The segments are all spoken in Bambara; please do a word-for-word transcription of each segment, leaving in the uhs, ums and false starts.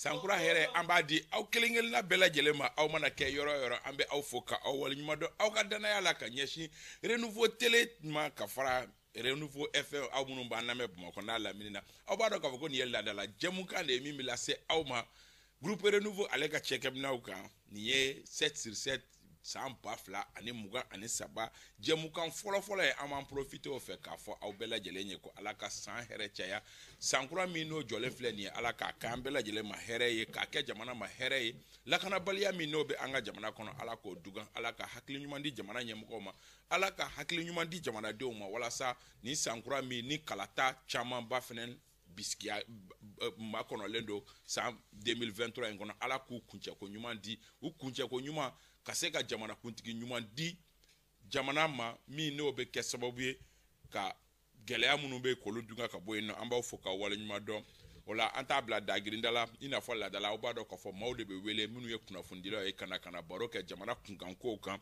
sankura here an b'a di aw kelen-kelenna bɛɛ lajɛlen ma aw mana kɛ yɔrɔ yɔrɔ an bɛ aw fo ka aw waleɲuman dɔn aw ka danaya la ka ɲɛsin renouveau télé ma ka fara renouveau F M aw minnu b'an lamɛn Bamakɔ n'a lamini na aw b'a dɔn k'a fɔ ko nin ye laadala jɛmukan de ye min bɛ lase aw ma groupe renouveau ale ka cɛkɛminɛw kan nin ye sept sur sept san ba fila ani mugan ani saba jɛmukan fɔlɔfɔlɔ ye an b'an profite o fɛ k'a fɔ aw bɛɛ lajɛlen ye ko ala ka san hɛrɛ caya sankura min n'o jɔlen filɛ nin ye ala k'a k'an bɛɛ lajɛlen ma hɛrɛ ye k'a kɛ jamana ma hɛrɛ ye lakanabaliya min n'o bɛ an ka jamana kɔnɔ ala k'o dugan ala ka hakili ɲuman di jamana ɲɛmɔgɔw ma ala ka hakili ɲuman di jamanadenw ma walasa ni sankura min ni kalata camanba fɛnɛ bisikiya ma kɔnɔlen don san deux mille vingt-trois in kɔnɔ ala k'u kuncɛko ɲuman di u kuncɛko ɲuman ka se ka jamana kuntigi ɲuman di jamana ma min n'o bɛ kɛ sababu ye ka gɛlɛya minnu bɛ k'olu dunga ka bɔ yen nɔ an b'aw fo k'aw wale ɲuman dɔn o la an t'a bila dagirinda la i n'a fɔ laadala aw b'a dɔn k'a fɔ maaw de bɛ wele minnu ye kunnafonidilaw ye kana kana baro kɛ jamana kunkankow kan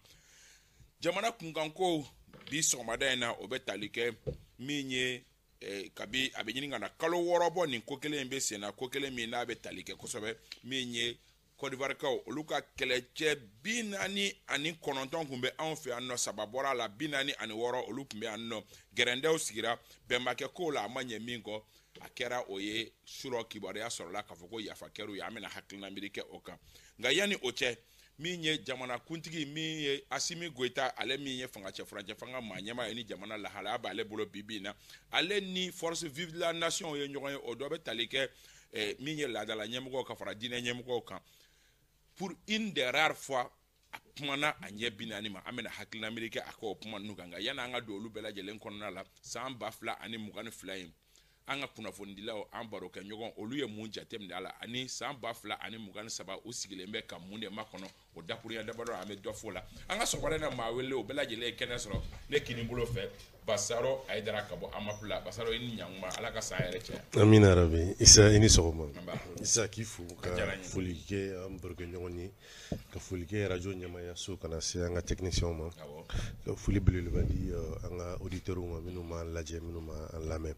jamana kunkankow bi sɔgɔmada in na o bɛ tali kɛ min ye kabi a bɛ ɲini ka na kalo wɔɔrɔ bɔ nin ko kelen in bɛ sen na ko kelen min n'a bɛ tali kɛ kosɛbɛ min ye Côte d'Ivoirekaw olu ka kɛlɛcɛ bi naani ani kɔnɔntɔn kun bɛ anw fɛ yan nɔ saba bɔra la bi naani ani wɔɔrɔ olu kun bɛ yan nɔ gɛrɛndɛw sigira bɛnbakɛ kow la a ma ɲɛ min kɔ a kɛra o ye surɔ kibaruya sɔrɔla k'a fɔ ko yafa kɛr'u ye an bɛna hakilina miiri kɛ o kan nka yanni o cɛ min ye jamana kuntigi min ye Asimi Goita ale min ye fangacɛ furancɛ fanga maa ɲɛmaa ye ni jamana lahalaya b'ale bolo bi bi in na ale ni force vive de la nation ye ɲɔgɔn ye o dɔ bɛ tali kɛ min ye laadala ɲɛmɔgɔw ka fara diinɛ ɲɛmɔgɔw kan pour une des rares fois a kumana a ɲɛ bi naani ma an bɛna hakilina miiri kɛ a k'o kuma ninnu kan nka yanni an ka don olu bɛɛ lajɛlen kɔnɔna la san ba fila ani mugan ni fila in an ka kunnafonidilaw an baro kɛ ɲɔgɔn olu ye mun jateminɛ a la ani san ba fila ani mugan ni saba u sigilen bɛ ka mun de makɔnɔ o dakuruya dabadɔ an bɛ dɔ fɔ la an ka sɔgɔmada na maa wele o bɛɛ lajɛlen ye kɛnɛ sɔrɔ ne kini bolo fɛ Basaro Ayidara ka bɔ Amapula Basaro i ni ɲankuma ala ka san yɛrɛ cɛ amina rabi Isa i ni sɔgɔma Isa k'i fo ka foli kɛ an barokɛ ɲɔgɔn ye ka foli kɛ radio ɲɛmaaya so kana se an ka technicien ma ka foli belebeleba di an ka auditeurs ma minnu m'an lajɛ minnu m'an lamɛn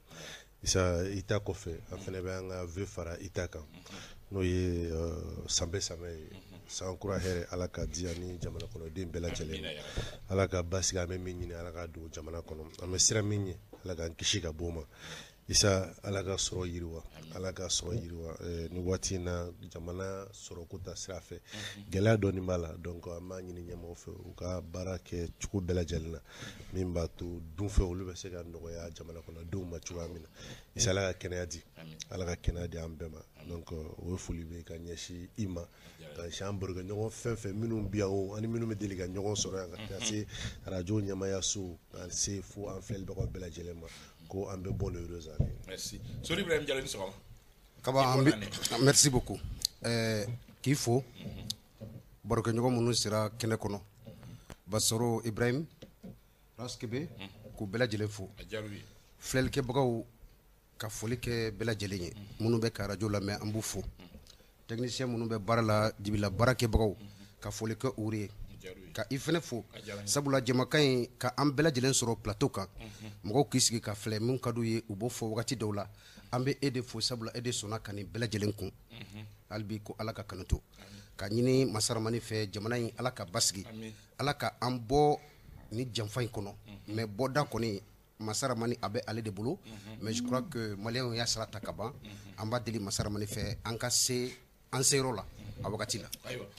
Isa ita kɔfɛ an fɛnɛ bɛ an ka ve fara ita kan n'o ye sanbɛ samɛ ye san kura hɛrɛ ala ka di ani jamana kɔnɔden bɛɛ lajɛlen ala ka basigi an bɛ min ɲini ala ka don jamana kɔnɔ an bɛ siran min ɲɛ ala k'an kisi ka bɔ o ma Isa ala ka sɔrɔ yiriwa ala ka sɔrɔ yiriwa ni waati in na jamana sɔrɔ ko ta sira fɛ gɛlɛya dɔɔni b'a la donc an b'a ɲini ɲɛmɔgɔw fɛ u ka baara kɛ cogo bɛɛ lajɛlen na min b'a to dunfɛ olu bɛ se ka nɔgɔya jamana kɔnɔdenw ma cogoya min na Isa ala ka kɛnɛya di ala ka kɛnɛya di an bɛɛ ma donc o ye foli bɛ ka ɲɛsin i ma ka ɲɛsin an barokɛ ɲɔgɔn fɛn fɛn minnu bi yan ani minnu bɛ deli ka ɲɔgɔn sɔrɔ yan ka taa se radio ɲɛmaaya so ka se fo an filɛlibagaw bɛɛ lajɛlen ma ko an bɛ bɔ l'heureuse année. Merci. Sori Ibrahim Diallo ni sɔgɔma. Kaba an bɛ merci beaucoup. Euh k'i fo barokɛ ɲɔgɔn minnu sera kɛnɛ kɔnɔ Basaro Ibrahim Raskebe k'u bɛɛ lajɛlen fo. A diyara u ye. Filɛlikɛbagaw ka foli kɛ bɛɛ lajɛlen ye minnu bɛ ka radio lamɛn an b'u fo. Technicien minnu bɛ baara la dibila baarakɛbagaw ka foli kɛ u ye. Ka i fɛnɛ fo sabula jamakan in ka an bɛɛ lajɛlen sɔrɔ plateau kan mɔgɔw k'i sigi ka filɛ min ka d'u ye u b'o fɔ wagati dɔw la an bɛ e de fo sabula e de sɔnna ka nin bɛɛ lajɛlen kun hali bi ko ala ka kanu to ka ɲini masaramani fɛ jamana in ala ka basigi ala ka an bɔ ni janfa in kɔnɔ mais bɔda kɔni masaramani a bɛ ale de bolo mais je crois que maliyɛnw y'a sara ta ka ban an b'a deli masaramani fɛ an ka se an seyɔrɔ la a wagati la.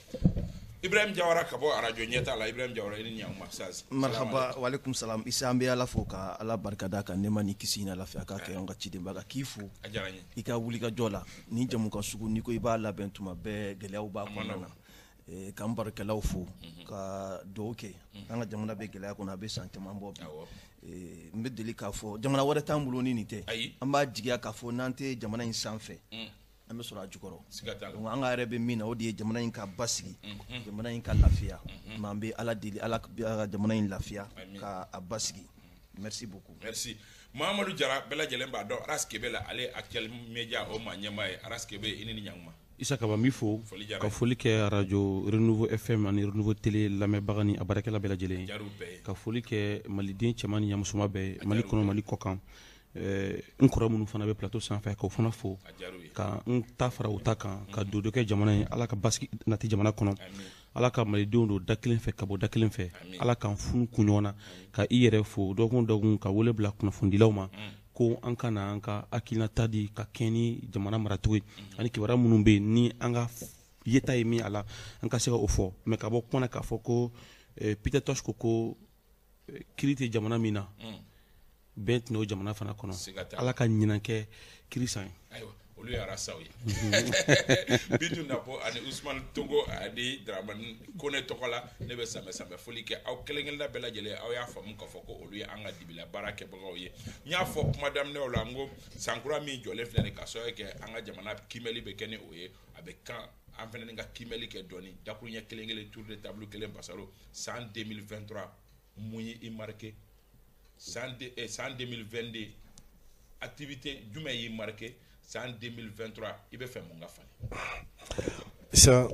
Ibrahim Jawara ka bɔ radio ɲɛta la Ibrahim Jawara i ni ɲankuma saz marhaba wa alaikum salam Isa an bɛ ala fo ka ala barika da kan nema ni kisi na lafiya ka kɛ an ka cidenba ka k'i fo a diyara n ye i ka wuli ka jɔ la ni jamu ka sugu ni ko i b'a labɛn tuma bɛɛ gɛlɛyaw b'a kɔnɔna na k'an barikalaw fo ka dugawu kɛ an ka jamana bɛ gɛlɛya kɔnɔ a bɛ san caman bɔ bi n bɛ deli k'a fɔ jamana wɛrɛ t'an bolo ni nin tɛ an b'a jigiya k'a fɔ n'an tɛ jamana in sanfɛ an bɛ sɔrɔ a jukɔrɔ donc an ka yɛrɛ bɛ min na o de ye jamana in ka basigi jamana in ka lafiya mais an bɛ ala deli ala ka jamana in lafiya ka a basigi merci beaucoup. Merci. Mahamadou Jara bɛɛ lajɛlen b'a dɔn Araskebe la ale actuel média o maa ɲɛmaa ye Araskebe i ni ɲankuma. Isa Kaba mi fo ka foli kɛ radio Renouveau F M ani Renouveau Télé lamɛnbaga ni a baarakɛla bɛɛ lajɛlen ka foli kɛ maliden cɛman ni ɲamusoma bɛɛ Mali kɔnɔ Mali kɔkan n kɔrɔ minnu fana bɛ plateau sanfɛ k'o fana fo ka n ta fara u ta kan ka don dɔ kɛ jamana ye ala ka basigi nati jamana kɔnɔ ala ka malidenw don da kelen fɛ ka bɔ da kelen fɛ ala k'an funu kun ɲɔgɔn na ka i yɛrɛ fo dɔgɔkun dɔgɔkun ka wele bila kunnafonidilaw ma ko an ka na an ka hakilinata di ka kɛɲɛ ni jamana maracogo ye ani kibaruya minnu bɛ yen ni an ka yeta ye min a la an ka se ka o fɔ mɛ ka bɔ kuma na k'a fɔ ko Peter Tosh ko ko kiri tɛ jamana min na bɛn tɛna o jamana fana kɔnɔ ala ka ɲinan kɛ kiri san ye olu ye arasaw ye bitu napo ani Usman Togo ani Dramani Kone tɔgɔ la ne bɛ samɛ samɛ foli kɛ aw kelen kelenna bɛɛ lajɛlen aw y'a faamu k'a fɔ ko olu ye an ka dibila baara kɛbagaw ye n y'a fɔ kuma daminɛw la n ko sankura min jɔlen filɛ nin ka sababu kɛ an ka jamana kimɛli bɛ kɛ ni o ye a bɛ kan an fana ni ka kimɛli kɛ dɔɔni dakuruɲɛ kelen kelen tour de table kelen basaro san deux mille vingt-trois mun ye i marqué san deux mille vingt-deux activité jumɛn y'i marqué san deux mille vingt-trois i bɛ fɛ mun ka falen ça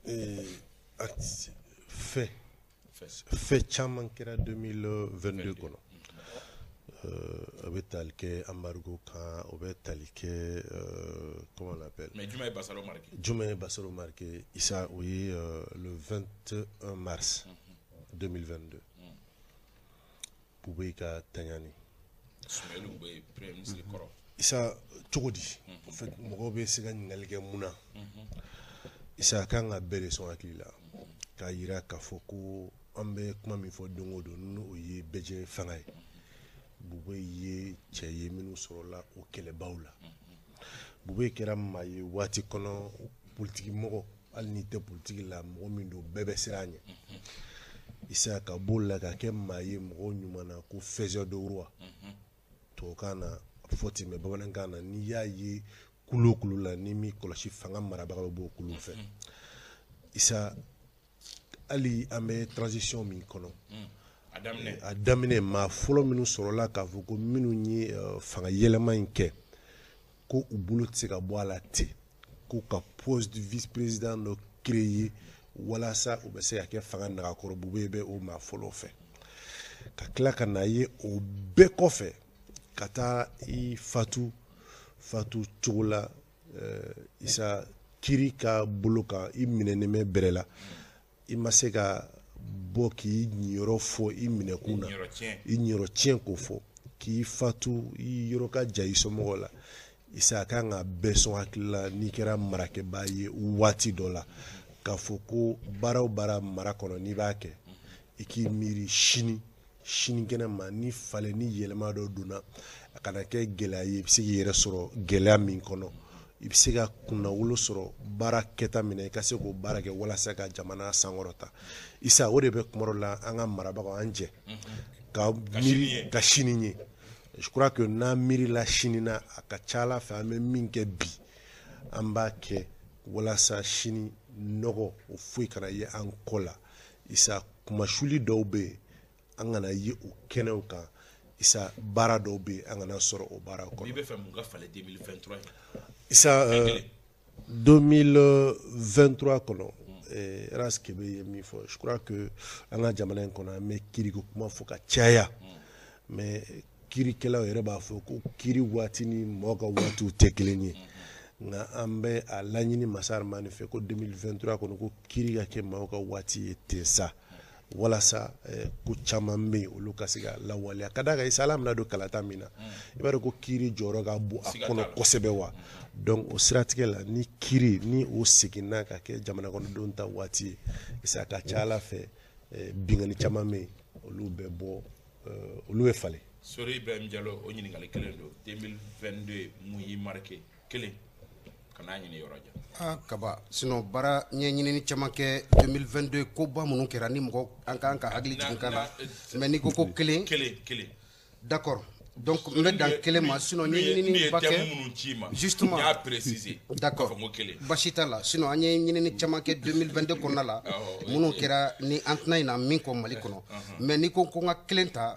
fait fait caman kɛra deux mille vingt-deux kɔnɔ o bɛ tali kɛ embargo kan o bɛ tali kɛ comment on appelle mais jumɛn ye Basaro marqué jumɛn ye Basaro marqué Issa o ye le vingt et un mars deux mille vingt-deux Bubé ka Tanyani Soumaïla Bubé premier ministre kɔrɔ Issa cogo di en fait mɔgɔw bɛ se ka ɲininkali kɛ mun na Issa kan ka bɛɛ de sɔn hakili la k'a yira k'a fɔ ko an bɛ kuma min fɔ don o don n'o ye bɛɛ fanga ye Bubé ye cɛ ye minnu sɔrɔla o kɛlɛbaw la Bubé kɛra maa ye waati kɔnɔ politiki mɔgɔ hali n'i tɛ politiki la mɔgɔ min don bɛɛ bɛ siran a ɲɛ Issa ka b'o la ka kɛ maa ye mɔgɔ ɲuman na ko faiseur de roi tubabukan na fɔ ten mɛ bamanankan na n'i y'a ye kulo o kulo la n'i m'i kɔlɔsi fanga marabaga bɛ b'o kulo fɛ Issa hali an bɛ transition min kɔnɔ a daminɛ maa fɔlɔ minnu sɔrɔla k'a fɔ ko minnu ye fanga yɛlɛma in kɛ ko u bolo tɛ se ka bɔ a la ten ko ka poste de vice président dɔ créer walasa u bɛ se ka kɛ fanga nagakɔrɔ Bubé bɛ o maa fɔlɔ fɛ ka tila ka na ye o bɛɛ kɔfɛ ka taa i fatu fatu cogo la Issa kiri ka bolo kan i minɛnen bɛ bɛrɛ la i ma se ka bɔ k'i ɲiyɔrɔ fɔ i minɛkun na i ɲiyɔrɔ tiɲɛ k'o fɔ k'i fatu i yɔrɔ ka ja i somɔgɔw la Issa a kan ka bɛɛ sɔn hakili la n'i kɛra marakɛbaa ye waati dɔ la k'a fɔ ko baara o baara mara kɔnɔ n'i b'a kɛ i k'i miiri sini sinikɛnɛ ma ni falen ni yɛlɛma dɔ donna a kana kɛ gɛlɛya ye i bɛ se k'i yɛrɛ sɔrɔ gɛlɛya min kɔnɔ i bɛ se ka kunnawolo sɔrɔ baara kɛta min na i ka se k'o baara kɛ walasa ka jamana sankɔrɔta Issa o de bɛ kuma dɔ la an ka marabagaw an jɛ ka miiri ka sini ye je crois que n'an miirila sini na a ka ca Ala fɛ an bɛ min kɛ bi an b'a kɛ walasa sini nɔgɔ o foyi kana ye an kɔ la Issa kumasuli dɔw bɛ yen an kana ye o kɛnɛw kan Issa baara dɔw bɛ yen an kana sɔrɔ o baara kɔnɔ. I bɛ fɛ mun ka falen deux mille vingt-trois Issa deux mille vingt-trois kɔnɔ Ras Kebe ye min fɔ je crois que an ka jamana in kɔnɔ an bɛ kiriko kuma fɔ ka caya mais kirikɛlaw yɛrɛ b'a fɔ ko kiri waati ni mɔgɔ ka waatiw tɛ kelen ye nka an bɛ a laɲini masa Aramani fɛ ko deux mille vingt-trois kɔnɔ ko kiri ka kɛ maaw ka waati ye ten sa walasa ko caman bɛ yen olu ka se ka lawaleya ka d'a kan Issa Ala mina don kalata min na i b'a dɔn ko kiri jɔyɔrɔ ka bon a kɔnɔ kosɛbɛ wa donc o siratigɛ la ni kiri ni o seginna ka kɛ jamana kɔnɔdenw ta waati ye Issa a ka ca Ala fɛ bingani caman bɛ yen olu bɛ bɔ olu bɛ falen. Sori Ibrahim Diallo o ɲininkali kelen don deux mille vingt-deux mun y'i marqué kelen kana ɲini yɔrɔ jan. Ah kaba sinon baara n ye ɲinini caman kɛ deux mille vingt-deux koba minnu kɛra ni mɔgɔ an kan ka hakili jigin kan na mais n'i ko ko kelen kelen kelen d'accord donc n bɛ dan kelen ma sinon n ye ɲinini ba kɛ justement n y'a préciser d'accord basi t'a la sinon an ye ɲinini caman kɛ deux mille vingt-deux kɔnɔna la minnu kɛra ni an tɛna ɲina min kɔ Mali kɔnɔ mais n'i ko ko n ka kelen ta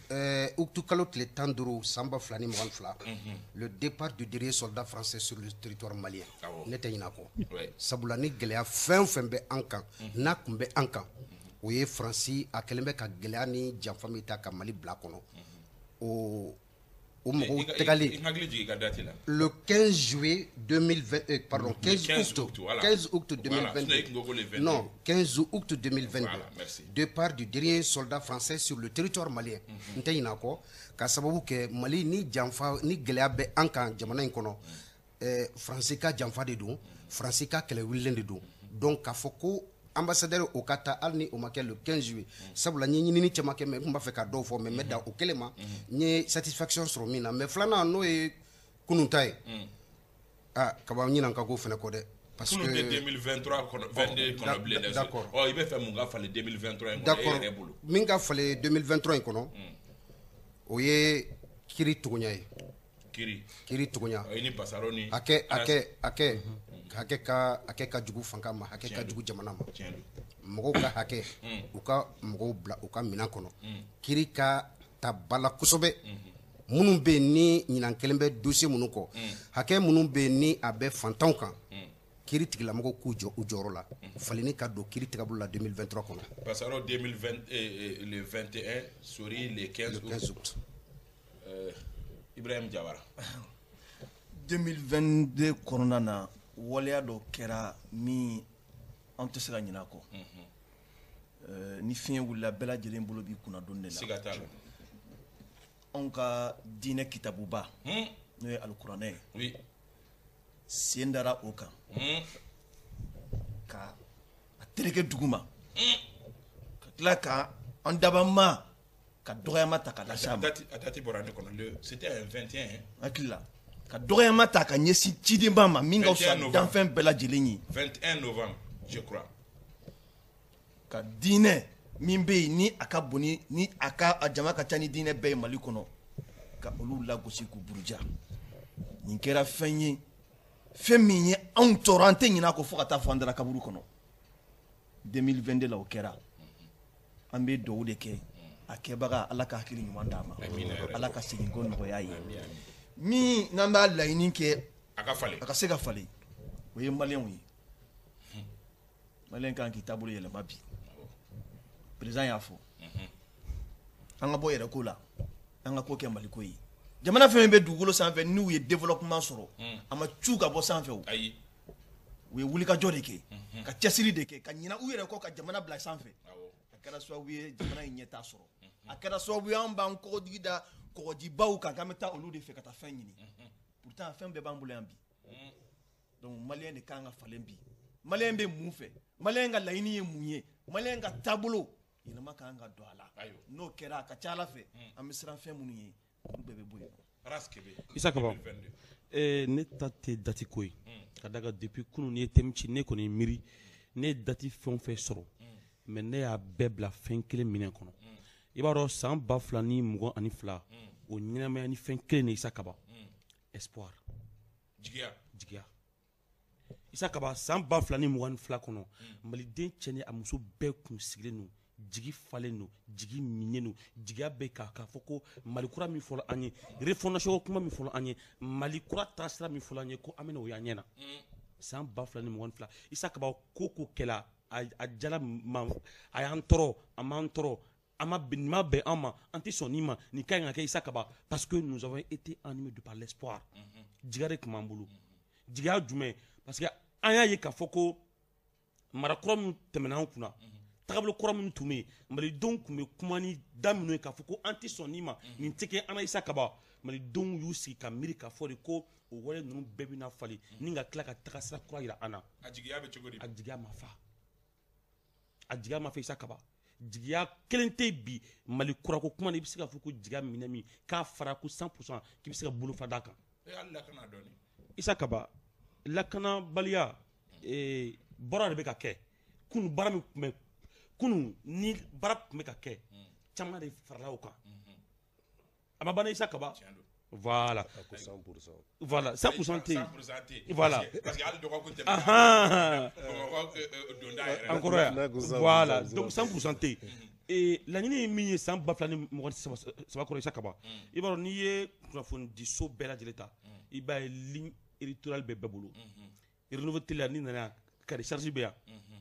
utu kalo tile tan duuru san ba fila ni mugan ni fila le départ du dernier soldat français sur le territoire malien ne tɛ ɲinɛ a kɔ sabula ni gɛlɛya fɛn o fɛn bɛ an kan n'a tun bɛ an kan o ye Faransi a kɛlen bɛ ka gɛlɛya ni janfa min ta ka Mali bila kɔnɔ o o mɔgɔw tɛgalen le quinze juillet deux mille vingt euh, pardon quinze août quinze août deux mille vingt-deux non quinze août deux mille vingt-deux départ du dernier soldat français sur le territoire malien n tɛ ɲinɛ kɔ ka sababu kɛ Mali ni janfa ni gɛlɛya bɛ an kan jamana in kɔnɔ eh, Faransi ka janfa de don Faransi ka kɛlɛ wililen de don donc k'a fɔ ko ambassadeur o ka taa hali ni o ma kɛ le quinze juillet sabula n ye ɲinini caman kɛ mais n tun b'a fɛ ka dɔw fɔ mais n bɛ da o kelen ma n ye satisfaction sɔrɔ min na mais filanan n'o ye kunun ta ye ah kaba n ɲinɛ n ka ko fɛnɛ kɔ dɛ parce que deux mille vingt-trois vingt-deux kɔnɔ bilen dɛ d'accord ɔ i bɛ fɛ mun ka falen deux mille vingt-trois in kɔnɔ d'accord e yɛrɛ bolo min ka falen deux mille vingt-trois in kɔnɔ o ye kiri togoɲa ye kiri kiri togoɲa i ni Basaro ni hakɛ hakɛ hakɛ hakɛ ka hakɛ ka jugu fanga ma hakɛ ka jugu jamana ma mɔgɔw ka hakɛ u ka mɔgɔw bila u ka minɛn kɔnɔ kiri ka ta bala kosɛbɛ minnu bɛ yen ni ɲinan kelen bɛ dossier minnu kɔ hakɛ minnu bɛ yen ni a bɛ fantanw kan kiri tigilamɔgɔw k'u jɔ u jɔyɔrɔ la falenni ka don kiri tigabolo la deux mille vingt-trois kɔnɔ Basaro deux mille vingt le vingt et un Sori le quinze août euh, Ibrahim Jawara deux mille vingt-deux kɔnɔna na waleya dɔ kɛra min an tɛ se ka ɲinɛ a kɔ ni fiɲɛ wulila bɛɛ lajɛlen bolo b'i kunna don de la siga t'a la anw ka diinɛ kitabuba n'o ye alikuranɛ ye sen dara o kan ka a tereke dugu ma ka tila ka an dabama ka dɔgɔyama ta ka lase a ma a dati bɔra ne kɔnɔ c'était un vingt et un hakili la ka dɔgɔyama ta ka ɲɛsin cidenba ma min ka fisa danfɛn bɛɛ lajɛlen ye vingt et un novembre je crois ka diinɛ min bɛ yen ni a ka bon ni a ka a jama ka ca ni diinɛ bɛɛ ye Mali kɔnɔ ka olu lagosi k'u buruja nin kɛra fɛn ye fɛn min ye anw tɔɔrɔ an tɛ ɲinɛ a kɔ fo ka taa fɔ an dara kaburu kɔnɔ deux mille vingt-deux la o kɛra an bɛ dugawu de kɛ a kɛbaga Ala ka hakili ɲuman d'a ma Ala ka segin ko nɔgɔya ye min n'an b'a laɲini kɛ a ka falen a ka se ka falen o ye maliyɛnw ye maliyɛn kan k'i taabolo yɛlɛma bi président y'a fɔ an ka bɔ yɛrɛ ko la an ka ko kɛ Mali ko ye jamana fɛn bɛ dugukolo sanfɛ n'u ye développement sɔrɔ a ma cu ka bɔ sanfɛ o ayi u ye wulikajɔ de kɛ ka cɛsiri de kɛ ka ɲinɛ u yɛrɛ kɔ ka jamana bila sanfɛ a kɛra sababu ye jamana in ɲɛtaa sɔrɔ a kɛra sababu ye an b'an kɔgɔjigi da kɔgɔjibaw kan k'an bɛ taa olu de fɛ ka taa fɛn ɲini pourtant fɛn bɛɛ b'an bolo yan bi donc maliyɛn de kan ka falen bi maliyɛn bɛ mun fɛ maliyɛn ka laɲini ye mun ye maliyɛn ka taabolo yɛlɛma kan ka don a la n'o kɛra a ka ca Ala fɛ an bɛ siran fɛn minnu ye olu bɛɛ bɛ bɔ yen Isa Kaba eh, ne ta tɛ dati ko ye ka daga depuis kunun ni ye thème ci ne kɔni miiri ne ye dati fɛn o fɛn sɔrɔ mais ne y'a bɛɛ bila fɛn kelen minɛn kɔnɔ i b'a dɔn san ba fila ni mugan ani fila o ɲɛnamaya ni fɛn kelen de Isa Kaba espoir jigiya jigiya Isa Kaba san ba fila ni mugan ni fila kɔnɔ maliden cɛ ni a muso bɛɛ kun sigilen don jigi falen don jigi minen don jigiya bɛ k'a k'a fɔ ko Mali kura min fɔra an ye refondation kuma min fɔra an ye Mali kura taasira min fɔra an ye ko an bɛna o y'an ɲɛ na san ba fila ni mugan ni fila Isa Kaba ko ko kɛla a jala ma a y'an tɔɔrɔ a m'an tɔɔrɔ a ma bɛn an ma an tɛ sɔn nin ma nin ka ɲi ka kɛ Isa Kaba parce que nous avons été animés de par l'espoir jigiya de tun b'an bolo jigiya jumɛn parce que an y'a ye k'a fɔ ko mara kura min tɛmɛna an kunna tagabolo kura minnu tun bɛ yen malidenw tun bɛ kuma ni da minnu ye k'a fɔ ko an tɛ sɔn nin ma nin tɛ kɛ an na Isa Kaba malidenw y'u sigi ka miiri k'a fɔ de ko o wale ninnu bɛɛ bɛna falen ni ka tila ka taga sira kura yira an na a jigiya bɛ cogo di a jigiya ma fa a jigiya ma fa Isa Kaba jigiya kelen tɛ bi Mali kurako kuma na i bɛ se k'a fɔ ko jigiya minɛ min k'a fara ko cent pour cent k'i bɛ se ka bolo fa d'a kan hali lakana dɔɔni Isa Kaba lakanabaliya baara de bɛ ka kɛ kunun baara min tun bɛ kunun ni baara tun bɛ ka kɛ caman de farala o kan a ma ban Isa Kaba voilà voilà cent pour cent tɛ yen voilà parce que hali dɔgɔkun tɛmɛna donda yɛrɛ an kɔrɔ yan voilà donc cent pour cent tɛ yen laɲini ye min ye san ba fila ni mugan saba kɔrɔ Isa Kaba i b'a dɔn n'i ye kunnafoni di so bɛɛ lajɛlen ta i b'a ye ligne éditoriale bɛ bɛɛ bolo renouveau télé la n'i nana yan ka recharge bɛ yan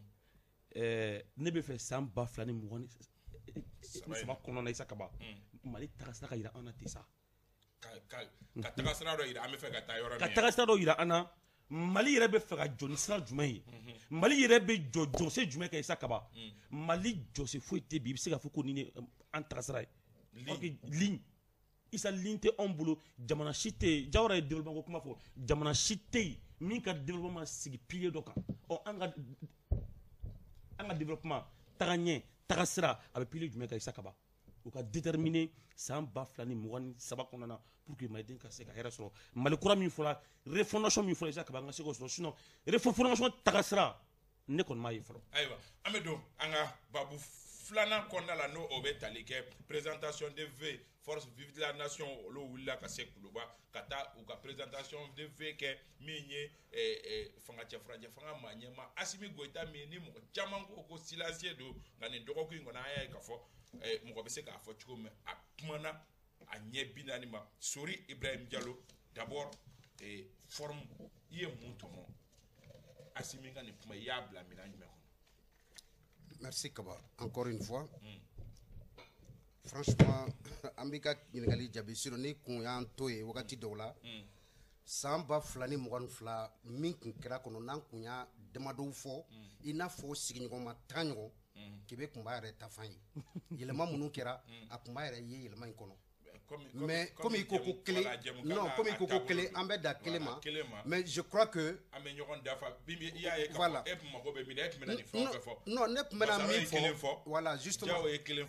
ne bɛ fɛ san ba fila ni mugan ni saba kɔnɔna na Isa Kaba Mali tagasira ka yira an na ten sa ka ka ka taga sira dɔ yira an bɛ fɛ ka taa yɔrɔ min ka taga sira dɔ yira an na mali yɛrɛ bɛ fɛ ka jɔ ni sira jumɛn ye mali yɛrɛ bɛ jɔ jɔse jumɛn kɛ isa kaba mali jɔse foyi tɛ bi i bɛ se ka fɔ ko nin ye an taga sira ye ligne isa ligne tɛ anw bolo jamana si tɛ yen Jawara ye développement ko kuma fɔ jamana si tɛ yen min ka développement sigi pilier dɔ kan ɔ an ka an ka développement taga ɲɛ taga sira a bɛ pilier jumɛn kan isa kaba u ka déterminer san ba fila ni mugan ni saba kɔnɔna na pour que maliden ka se ka hɛrɛ sɔrɔ mali kura min fɔra refondation min fɔra isa kaba an ka se k'o sɔrɔ sinon refondation taga sira ne kɔni m'a ye fɔlɔ. ayiwa an bɛ don an ka babu filanan kɔnɔna la n'o o bɛ tali kɛ présentation de vœux force vive de la nation olu wulila ka se kuluba ka taa u ka présentation de vœux kɛ min ye fanga cɛfarancɛ fanga maa ɲɛma Asimi Goita min ni mɔgɔ caman ko ko silencieux don nka nin dɔgɔkun in kɔnɔ an y'a ye k'a fɔ mɔgɔ bɛ se k'a fɔ cogo min a kumana a ɲɛ bi naani ma Sori Ibrahim Diallo d'abord forme i ye mun tɔmɔ Asimi ka nin kuma i y'a bila minɛn jumɛn kɔnɔ. Merci Kaba, encore une fois. Mm. Franchement, Ambika Gingali Jabisiro ni kun y'an to ye wagati dɔw la. San ba fila ni mugan fila min kun kɛra kɔnɔ n'an kun y'a damadɔw fɔ i n'a fɔ sigiɲɔgɔnma tan ɲɔgɔn k'i bɛ kun b'a yɛrɛ ta fan ye. Yɛlɛma minnu kɛra a kun b'a yɛrɛ ye yɛlɛma in kɔnɔ. Mais comme il faut kele non comme il faut kele an bɛ da kele ma mais je crois que voilà non ne kun bɛna min fɔ voilà justement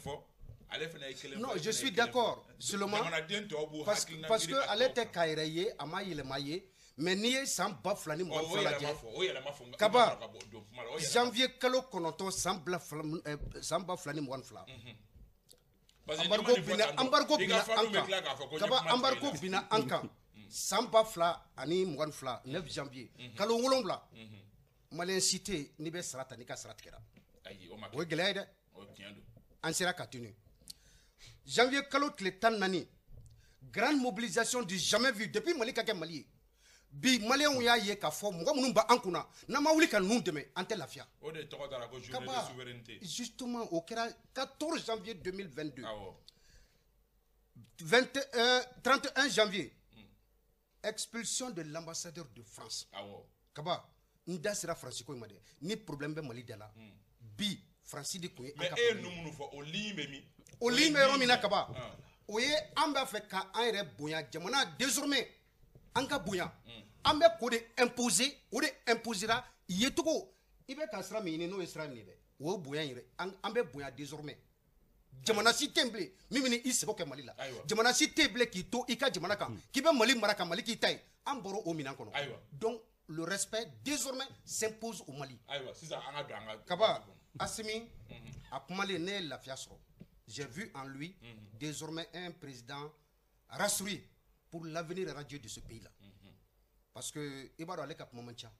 non je suis d'accord seulement parce que parce que ale tɛ k'a yɛrɛ ye a ma yɛlɛma ye mais n'i ye san ba fila ni mugan fila lajɛ Kaba janvier kalo kɔnɔntɔn san ba fila ni mugan fila embargo bina embargo bina ankan Kaba embargo bina ankan san ba fila ani mugan fila neuf janvier kalo wolonwula malien si tɛ yen n'i bɛ sara ta n'i ka sara tigɛra o ye gɛlɛya ye dɛ an sera ka tunu janvier kalo tile tan naani grande mobilisation du jamais vu depuis Mali ka kɛ Mali ye bi maliyɛnw y'a ye k'a fɔ mɔgɔ minnu b'an kunna n'an ma wuli ka ninnu dɛmɛ an tɛ lafiya. O de tɔgɔ dara ko journée de souveraineté. Justement o kɛra quatorze janvier deux mille vingt-deux. Awɔ. vingt et un trente et un janvier. Expulsion de l'ambassadeur de France. Awɔ. Kaba n da sera Faransi ko in ma dɛ ni problème bɛ Mali da la. Bi Faransi de kun ye an ka. Mais e ye ninnu minnu fɔ o ligne bɛ min. O ligne bɛ yɔrɔ min na Kaba. O ye an b'a fɛ ka an yɛrɛ bonya jamana désormais an ka bonya an bɛ ko de imposer o de imposera ye togo i bɛ ka sira min ɲini n'o ye sira min ye dɛ o ye bonya yɛrɛ an bɛ bonya désormais jamana si tɛ yen bilen min bɛ i sɛbɛ kɛ Mali la jamana si tɛ yen bilen k'i to i ka jamana kan k'i bɛ Mali mara ka Mali k'i ta ye an bɔra o minɛn kɔnɔ donc le respect désormais s'impose au Mali. Ayiwa sisan an ka don an ka. Kaba Asimi a kumalen ne ye lafiya sɔrɔ j'ai vu en lui désormais un président rassuré pour l'avenir radieux de ce pays-là. Mm-hmm. Parce que il va aller cap moment tcha.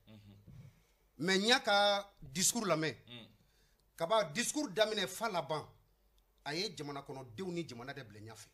Mais il y a ka discours la main. Kaba discours d'amine fa là-bas. Aye jamana kono dew ni jamana de blenya fe.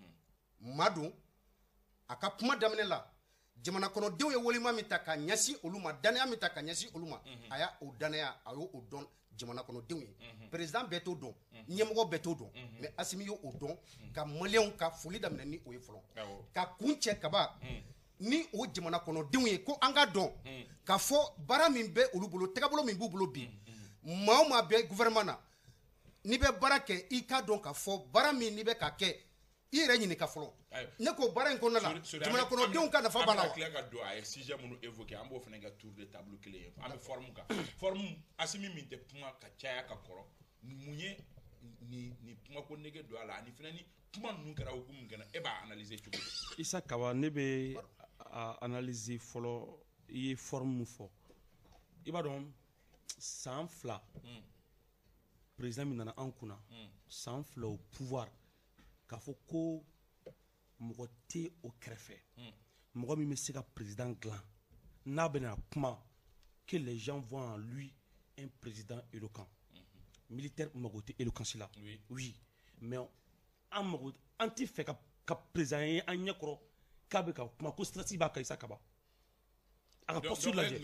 Madu aka kuma d'amine la. Jamana kono dew ye wolima mitaka nyasi oluma danaya mitaka nyasi oluma. Aya o danaya ayo o don jamana kono dew ye. Président beto don, nyemgo beto don. Mais Asimi yo o don ka malien ka foli d'amine ni o ye folo. Ka kunche Kaba ni o jamana kono dew ye ko anga don. Ka fo bara min be olu bolo tegabolo min bu bolo bi. Ma o ma be gouvernement na. Ni be bara ke i ka don ka fo bara min ni be ka ke i yɛrɛ ɲini ka fɔlɔ ne ko baara in kɔnɔna la jamana kɔnɔdenw ka nafa b'a la wa. an bɛ tila ka don a ye sujet minnu évoqué an b'o fana kɛ tour de table kelen ye an bɛ forme kan forme Asimi min tɛ kuma ka caya ka kɔrɔ mun ye ni ni kuma ko nege don a la ani fana ni kuma ninnu kɛra hukumu kɛnɛ e b'a analyser cogo di. Isa Kaba ne bɛ a analyser fɔlɔ i ye forme mun fɔ i b'a dɔn san fila président min nana an kunna san fila au pouvoir k'a fɔ ko mɔgɔ tɛ o kɛrɛfɛ mɔgɔ min bɛ se ka président dilan n'a bɛna kuma que les gens voient en lui un président éloquent militaire mago tɛ éloquence la oui mais an mago an tɛ fɛ ka ka président ye an ɲɛkɔrɔ k'a bɛ ka kuma ko stratégie b'a kan Isa Kaba a ka posture lajɛ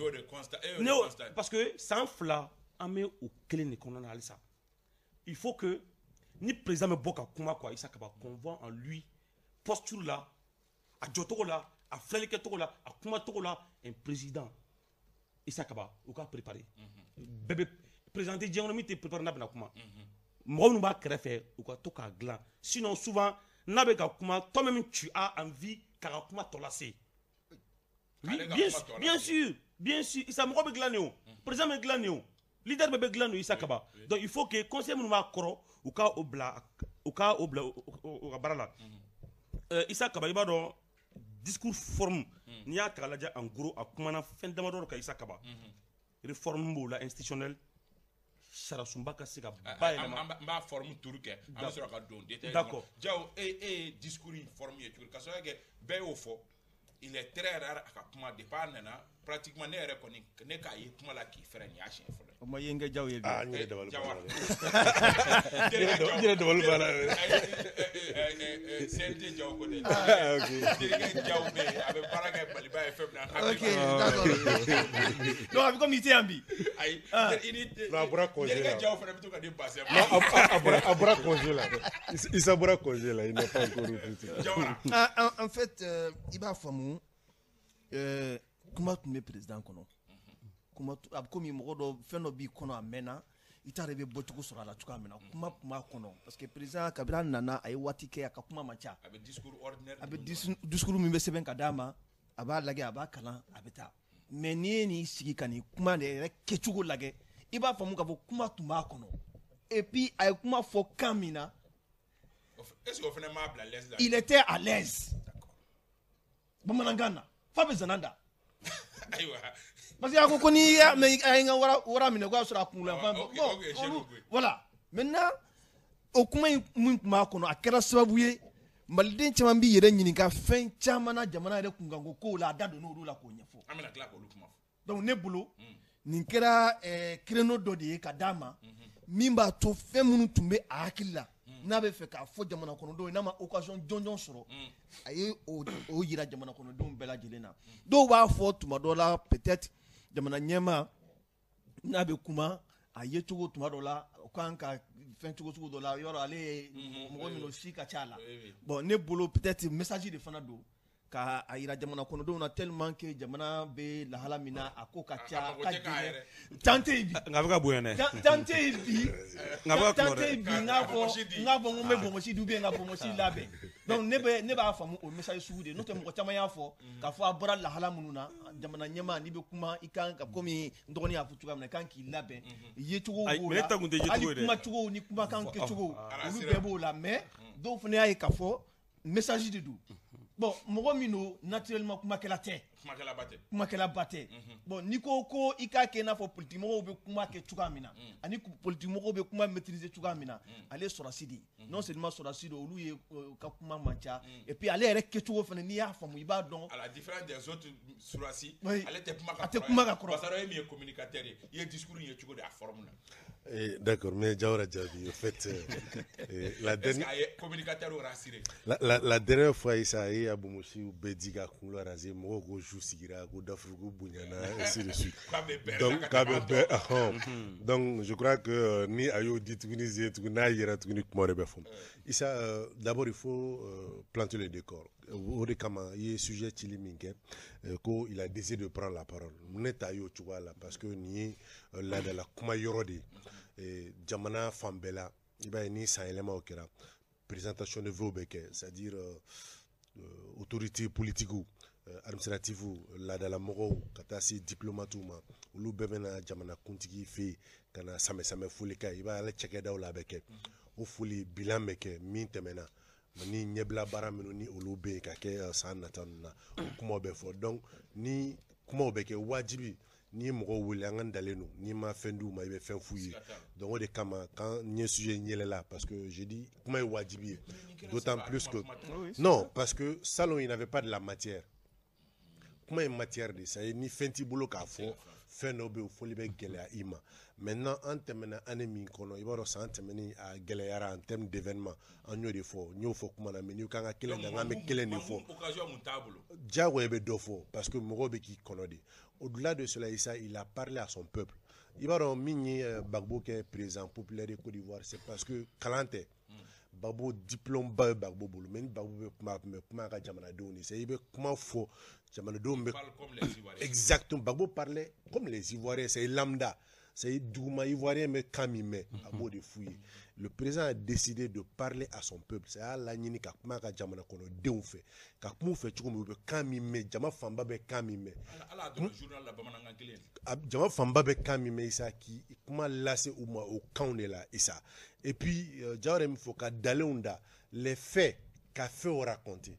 ne parce que san fila an bɛ o kelen de kɔnɔna na halisa il faut que ni président me boka kuma quoi Isa Kaba qu'on voit en lui posture là a jɔ cogo la a filɛli kɛ cogo la a kuma cogo la un président Issa Kaba u ka préparer bɛɛ bɛ président tɛ diɲɛ kɔnɔ min tɛ préparer n'a bɛna kuma mɔgɔ minnu b'a kɛrɛfɛ u ka to k'a dilan sinon souvent n'a bɛ ka kuma toi même tu as envie k'a ka kuma tɔ lase bien bien sûr bien sûr Issa mɔgɔ bɛ dilan nin o président bɛ dilan nin o leader bɛɛ bɛ dilan nin o Issa Kaba donc il faut que conseil minnu b'a kɔrɔ u ka o bila u ka o bila u ka baara la Issa Kaba i b'a dɔn discours forme n'i y'a ta k'a lajɛ en gros a kumana fɛn damadɔ kan Issa Kaba réforme b'o la institutionnelle sarasunba ka se ka bayɛlɛma n b'a forme turu kɛ an bɛ sɔrɔ ka don détail d'accord Diao e e discours in forme ye cogo ka sɔrɔ kɛ bɛɛ y'o fɔ il est très rare a ka kuma depuis a nana pratiquement ne yɛrɛ kɔni ne k'a ye kuma la k'i fɛrɛ nin y'a siɲɛ fɔlɔ o ma ye n kɛ Diao ye bi ah n yɛrɛ dabali banna n yɛrɛ dabali banna C N T Diao ko dɛ ah ok terikɛ Diao bɛ yen a bɛ baara kɛ Maliba ye fɛn min na ok d'accord donc a bɛ komi i tɛ yan bi ayi i ni non a bɔra congé la terikɛ Diao fana bɛ to ka di bassin non a bɔra a bɔra congé la Issa bɔra congé la il n'a pas encore recruté Diao en fait i b'a faamu kuma tun bɛ président kɔnɔ kuma a bɛ komi mɔgɔ dɔ fɛn dɔ b'i kɔnɔ a mɛnna i t'a dɔn i bɛ bɔcogo sɔrɔ a la cogoya min na kuma tun b'a kɔnɔ parce que président kabini a nana a ye waati kɛ a ka kuma man ca a bɛ discours ordinaire a bɛ discours min bɛ sɛbɛn ka d'a ma a b'a lajɛ a b'a kalan a bɛ taa mais n'i ye nin sigi ka nin kuma de yɛrɛ kɛcogo lajɛ i b'a faamu k'a fɔ kuma tun b'a kɔnɔ et puis a ye kuma fɔ kan min na est-ce que o fana m'a bila l'aise la il était à l'aise bamanankan na fa bɛ zana da ayiwa parce que a ko ko n'i y'a mɛn a ye n ka wara wara minɛ k'a sɔrɔ a kunkolo yan fan ok, bon ok, j'ai olu compris. voilà maintenant o kuma in min tun b'a kɔnɔ a kɛra sababu ye maliden caman b'i yɛrɛ ɲininka fɛn caman na jamana yɛrɛ kunkanko kow la a da donna olu la k'o ɲɛfɔ an bɛna tila k'olu kuma fɔ donc ne bolo nin kɛra créneau dɔ de ye ka d'a ma min b'a to fɛn minnu tun bɛ a hakili la n'a bɛ fɛ k'a fɔ jamana kɔnɔdenw ye n'a ma occasion jɔnjɔn sɔrɔ a ye o o yira jamana kɔnɔdenw bɛɛ lajɛlen na dɔw b'a fɔ tuma dɔ la peut-être jamana ɲɛmaa n'a bɛ kuma a ye cogo tuma dɔ la o kan ka fɛn cogo sugu dɔ la yɔrɔ ale ye mɔgɔ min si ka ca a la bon ne bolo peut-être message de fana don ka a yira jamana kɔnɔdenw na tellement que jamana bɛ lahala min na a ko ka ca ka gɛlɛn tan tɛ yen bi nka a bɛ ka bonya dɛ tan tɛ yen bi nka a bɛ ka tan kuma tɛ yen bi dɛ n k'a fɔ n k'a fɔ n ko n bɛ bɔnbɔsi di ou bien n ka bɔnbɔsi labɛn donc ne bɛ ne b'a faamu o message sugu de n'o tɛ mɔgɔ caman y'a fɔ k'a fɔ a bɔra lahala minnu na jamana ɲɛmaa n'i bɛ kuma i kan ka komi n dɔgɔnin y'a fɔ cogoya min na i kan k'i labɛn yecogo Ayi, b'o mais ne ta kun tɛ la yecogo ye hali dɛ. kumacogo ni kumakan kɛcogo ala olu sira. bɛɛ b'o la mais dɔw fana y'a ye k'a fɔ message de don bon mɔgɔ min don naturellement kumakɛla tɛ kumakɛla ba tɛ kumakɛla ba tɛ bon n'i ko ko i k'a kɛ i n'a fɔ politique mɔgɔw bɛ kuma kɛ cogoya min na ani politique mɔgɔw bɛ kuma maîtriser cogoya min na ale ye sɔrɔsi de ye non seulement sɔrɔsi don olu ye euh, ka kuma man ca et puis ale yɛrɛ kɛcogo fana n'i y'a faamu i b'a dɔn à la différence des autres surasi Oui. ale tɛ kuma A tɛ kuma ka kɔrɔ. parce que e min ye communicateur ye i ye discours in ye cogo di a forme na Eh, d'accord, mais Diawara Djabi, en fait, euh, euh, la, est-ce dernière, que a ye communicateur o rassuré la, la, la dernière fois, Issa a eu Aboumoussi ou Bediga Koula Razé, Moro Gojou Sigira, Godafrugo Bounyana, ainsi de suite. Kabe Ber, Donc, la Kabe Katabato. Ber, ah, donc, je crois que euh, ni Ayo dit Tunisien, Tuna Yera Tuni Kmorebefom. Issa, euh, d'abord, il faut euh, planter le décor. Au Kama, il y a un sujet Chili Minke, qu'il a décidé de prendre la parole. N'est Ayo Chouala, parce que ni là de la Kuma Yorodi. Jamana Fambela, il va y avoir un élément qui est présentation de vos béquets, c'est-à-dire euh, euh, autorité politique ou euh, administrative là dans la moro, katasi diplomate ou lu bebena jamana kuntigi fi kana same same fulika il va aller checker daw la béquet au fuli bilan béquet min temena ni nyebla bara minu ni olu be ka ke san natan na kuma be fo donc ni kuma be ke wajibi ni mɔgɔ wele an ka dalen don ni ma fɛn d'u ma i bɛ fɛn f'u ye donc o de kama quand n ye sujet yɛlɛla parce que je dis kuma ye wajibi ye d'autant plus que non parce que salon il n'avait pas de la matière kuma ye matière de ça ye ni fɛn t'i bolo k'a fɔ fɛn dɔ bɛ yen fɔli bɛ gɛlɛya i ma maintenant an tɛmɛna année min kɔnɔ i b'a dɔn san tɛmɛnen a gɛlɛyara en termes d'événement an y'o de fɔ n y'o fɔ kuma na mais n'i kan ka kelen da n bɛ kelen de fɔ occasion mun t'a bolo diyagoya bɛ dɔ fɔ parce que mɔgɔw bɛ k'i kɔnɔ de au-delà de cela Issa il a parlé à son peuple i b'a dɔn min ye Gbagbo kɛ président populaire de Côte d'Ivoire c'est parce que kalan tɛ Babo diplôme ba Babo bolo mais Babo kuma kuma ka jamana do ni c'est be kuma fo jamana do be exactement Babo parlait comme les Ivoiriens c'est lambda c'est Douma Ivoirien mais Kamime à mot de fouiller le président a décidé de parler à son peuple c'est à la nini ka kuma ka jamana kono deun fe ka kuma fe chuko be Kamime jama famba be Kamime ala do journal la bamananga kelen jama famba be Kamime isa qui kuma lasse au moins au camp de là isa et puis jawre mi fo ka dalunda les faits qu'a fait au raconter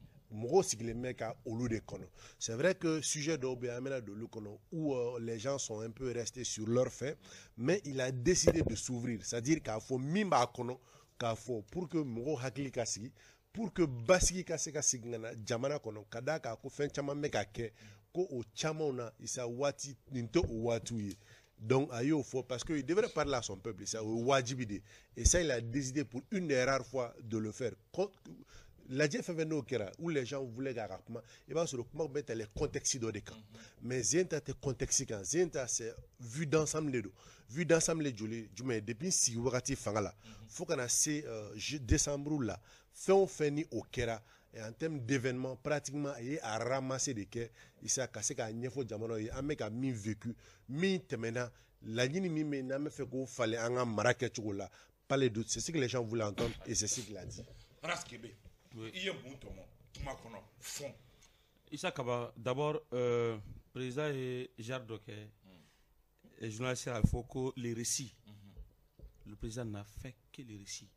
c'est vrai que sujet d'Obéamela de Lukono où euh, les gens sont un peu restés sur leurs faits, mais il a décidé de s'ouvrir, c'est-à-dire qu'il faut mimba kono, qu'il faut pour que Moro Hakili Kasi, pour que Basiki Kasi Kasi Jamana kono, Kadaka ko fen chama meka ke ko o chamona isa wati ninto o watuye. Donc, ayo faut parce qu'il devrait parler à son peuple, ça au wajibide. Et ça, il a décidé pour une des rares fois de le faire. La J F V N Kera, où les gens voulaient garapement, il va se le mettre les contextes de camps. Mais Zenta te contexte quand Zenta c'est vu d'ensemble les deux, vu d'ensemble les jolies, depuis si wakati fangala, faut qu'on a ces décembre là, fait on finit au Kera. Et en termes d'événements, pratiquement, il a ramassé des quais, il s'est cassé qu'à Niefo Diamano, il a mis à mi vécu, mi temena, la ligne mi n'a pas fait qu'il fallait un maraquet là. Pas les doutes, c'est ce que les gens voulaient entendre et c'est ce qu'il a dit. Raskebe, il y a un bon tomo, tout ma kono, fond. Issa Kaba, d'abord, euh, président et Jardoke, et journaliste, il faut que les récits, le président n'a fait que les récits.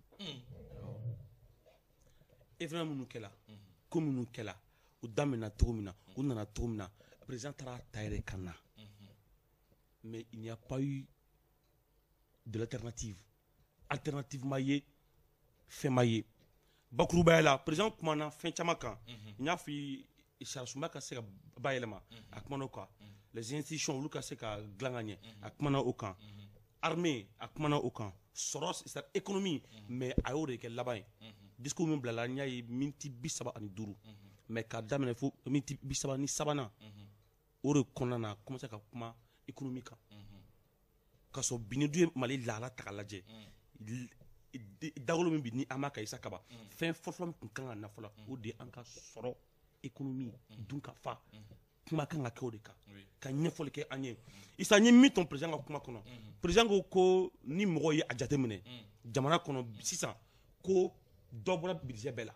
Et vraiment, nous sommes là, comme nous sommes là, ou damena tromina, ou nana tromina, président Tara Taïre Kana. Mais il n'y a pas eu de l'alternative. Alternative maillé, fait maillé. Bakrouba là, président Koumana, fin Tchamakan, il y a fait Charsoumaka Seka Bayelema, Akmanoka, les institutions, Luka Seka Glanganye, Akmana Okan, armée, Akmana Okan, Soros, c'est économie, mais à Ore qu'elle là-bas. Discours même Blalania et Minti Bissaba ani Duru. Mais Kadam il faut Minti Bissaba ni Sabana. Ore Konana, comment ça Kuma économique. Kaso Binidu Mali Lala Takalaje. Dagolo Mbi ni Amaka Isakaba. Fin Forflam Kanga Nafola, ou de Anka Soro, économie, Dunka Fa. Kuma Kanga Kodeka. Kanyefolke Anye. Isanye mit ton président Kuma Kono. Président Ko ni Mroye Adjatemene. Jamana Kono six ans. Ko Dobra budget bela.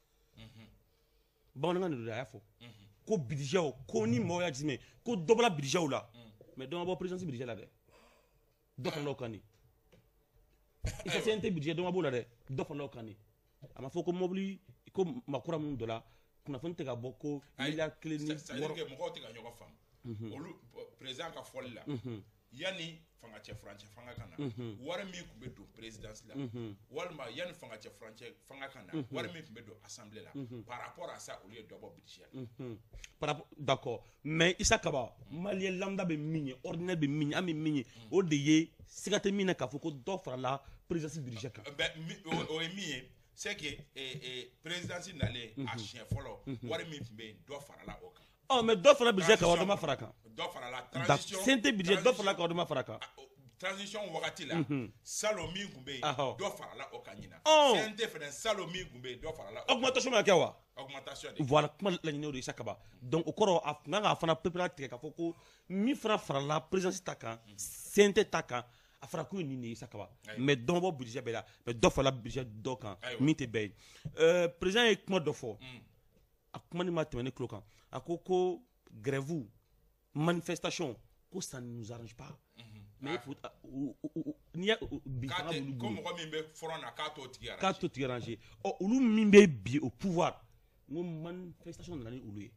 Bon, on a dit ko budget ko ni moya dime ko dobra budget là. Mais donc on président budget là de. Donc on lokani. Il s'est un budget donc on là de. Donc on lokani. Ama faut ko mobili ko makura mun dola kuna fonte ka boko milliard clinique. Ça veut dire que mo ko te ka nyoko fam. Olu président ka fol là. Yani fanga che France fanga kana wara mi ku bedo présidence là walma yani fanga che France fanga kana wara mi ku bedo assemblée là par rapport à ça au lieu d'abord budget par rapport d'accord mais Issa Kaba malien lambda be mini ordinaire be mini ami mini o de ye sigate mini ka foko do fra la présidence budget ka ben o mi c'est que et présidence n'allait à chien follow wara mi ku be do fra la o oh mais do fra budget ka wa do ma fraka do fra la transition c'est budget do fra la ka wa do ma fraka transition wakati la salomi gumbe do fara la okanyina sente fene salomi gumbe do fara la augmentation ma kawa augmentation voilà comment la nyino de Sakaba donc okoro nga afana pepla te ka foko mi fra fara la présidence taka sente taka afara ko ni ni Sakaba mais donc bo budget bela mais do fara budget do kan mi te bay euh président e kuma do fo akuma ni ma tene clokan akoko grève manifestation ko ça ne nous arrange pas. Mais il faut il y a comme moi même foron na kato tiara kato tiaranger oh ulu mimbe bi au pouvoir no manifestation na ni ulu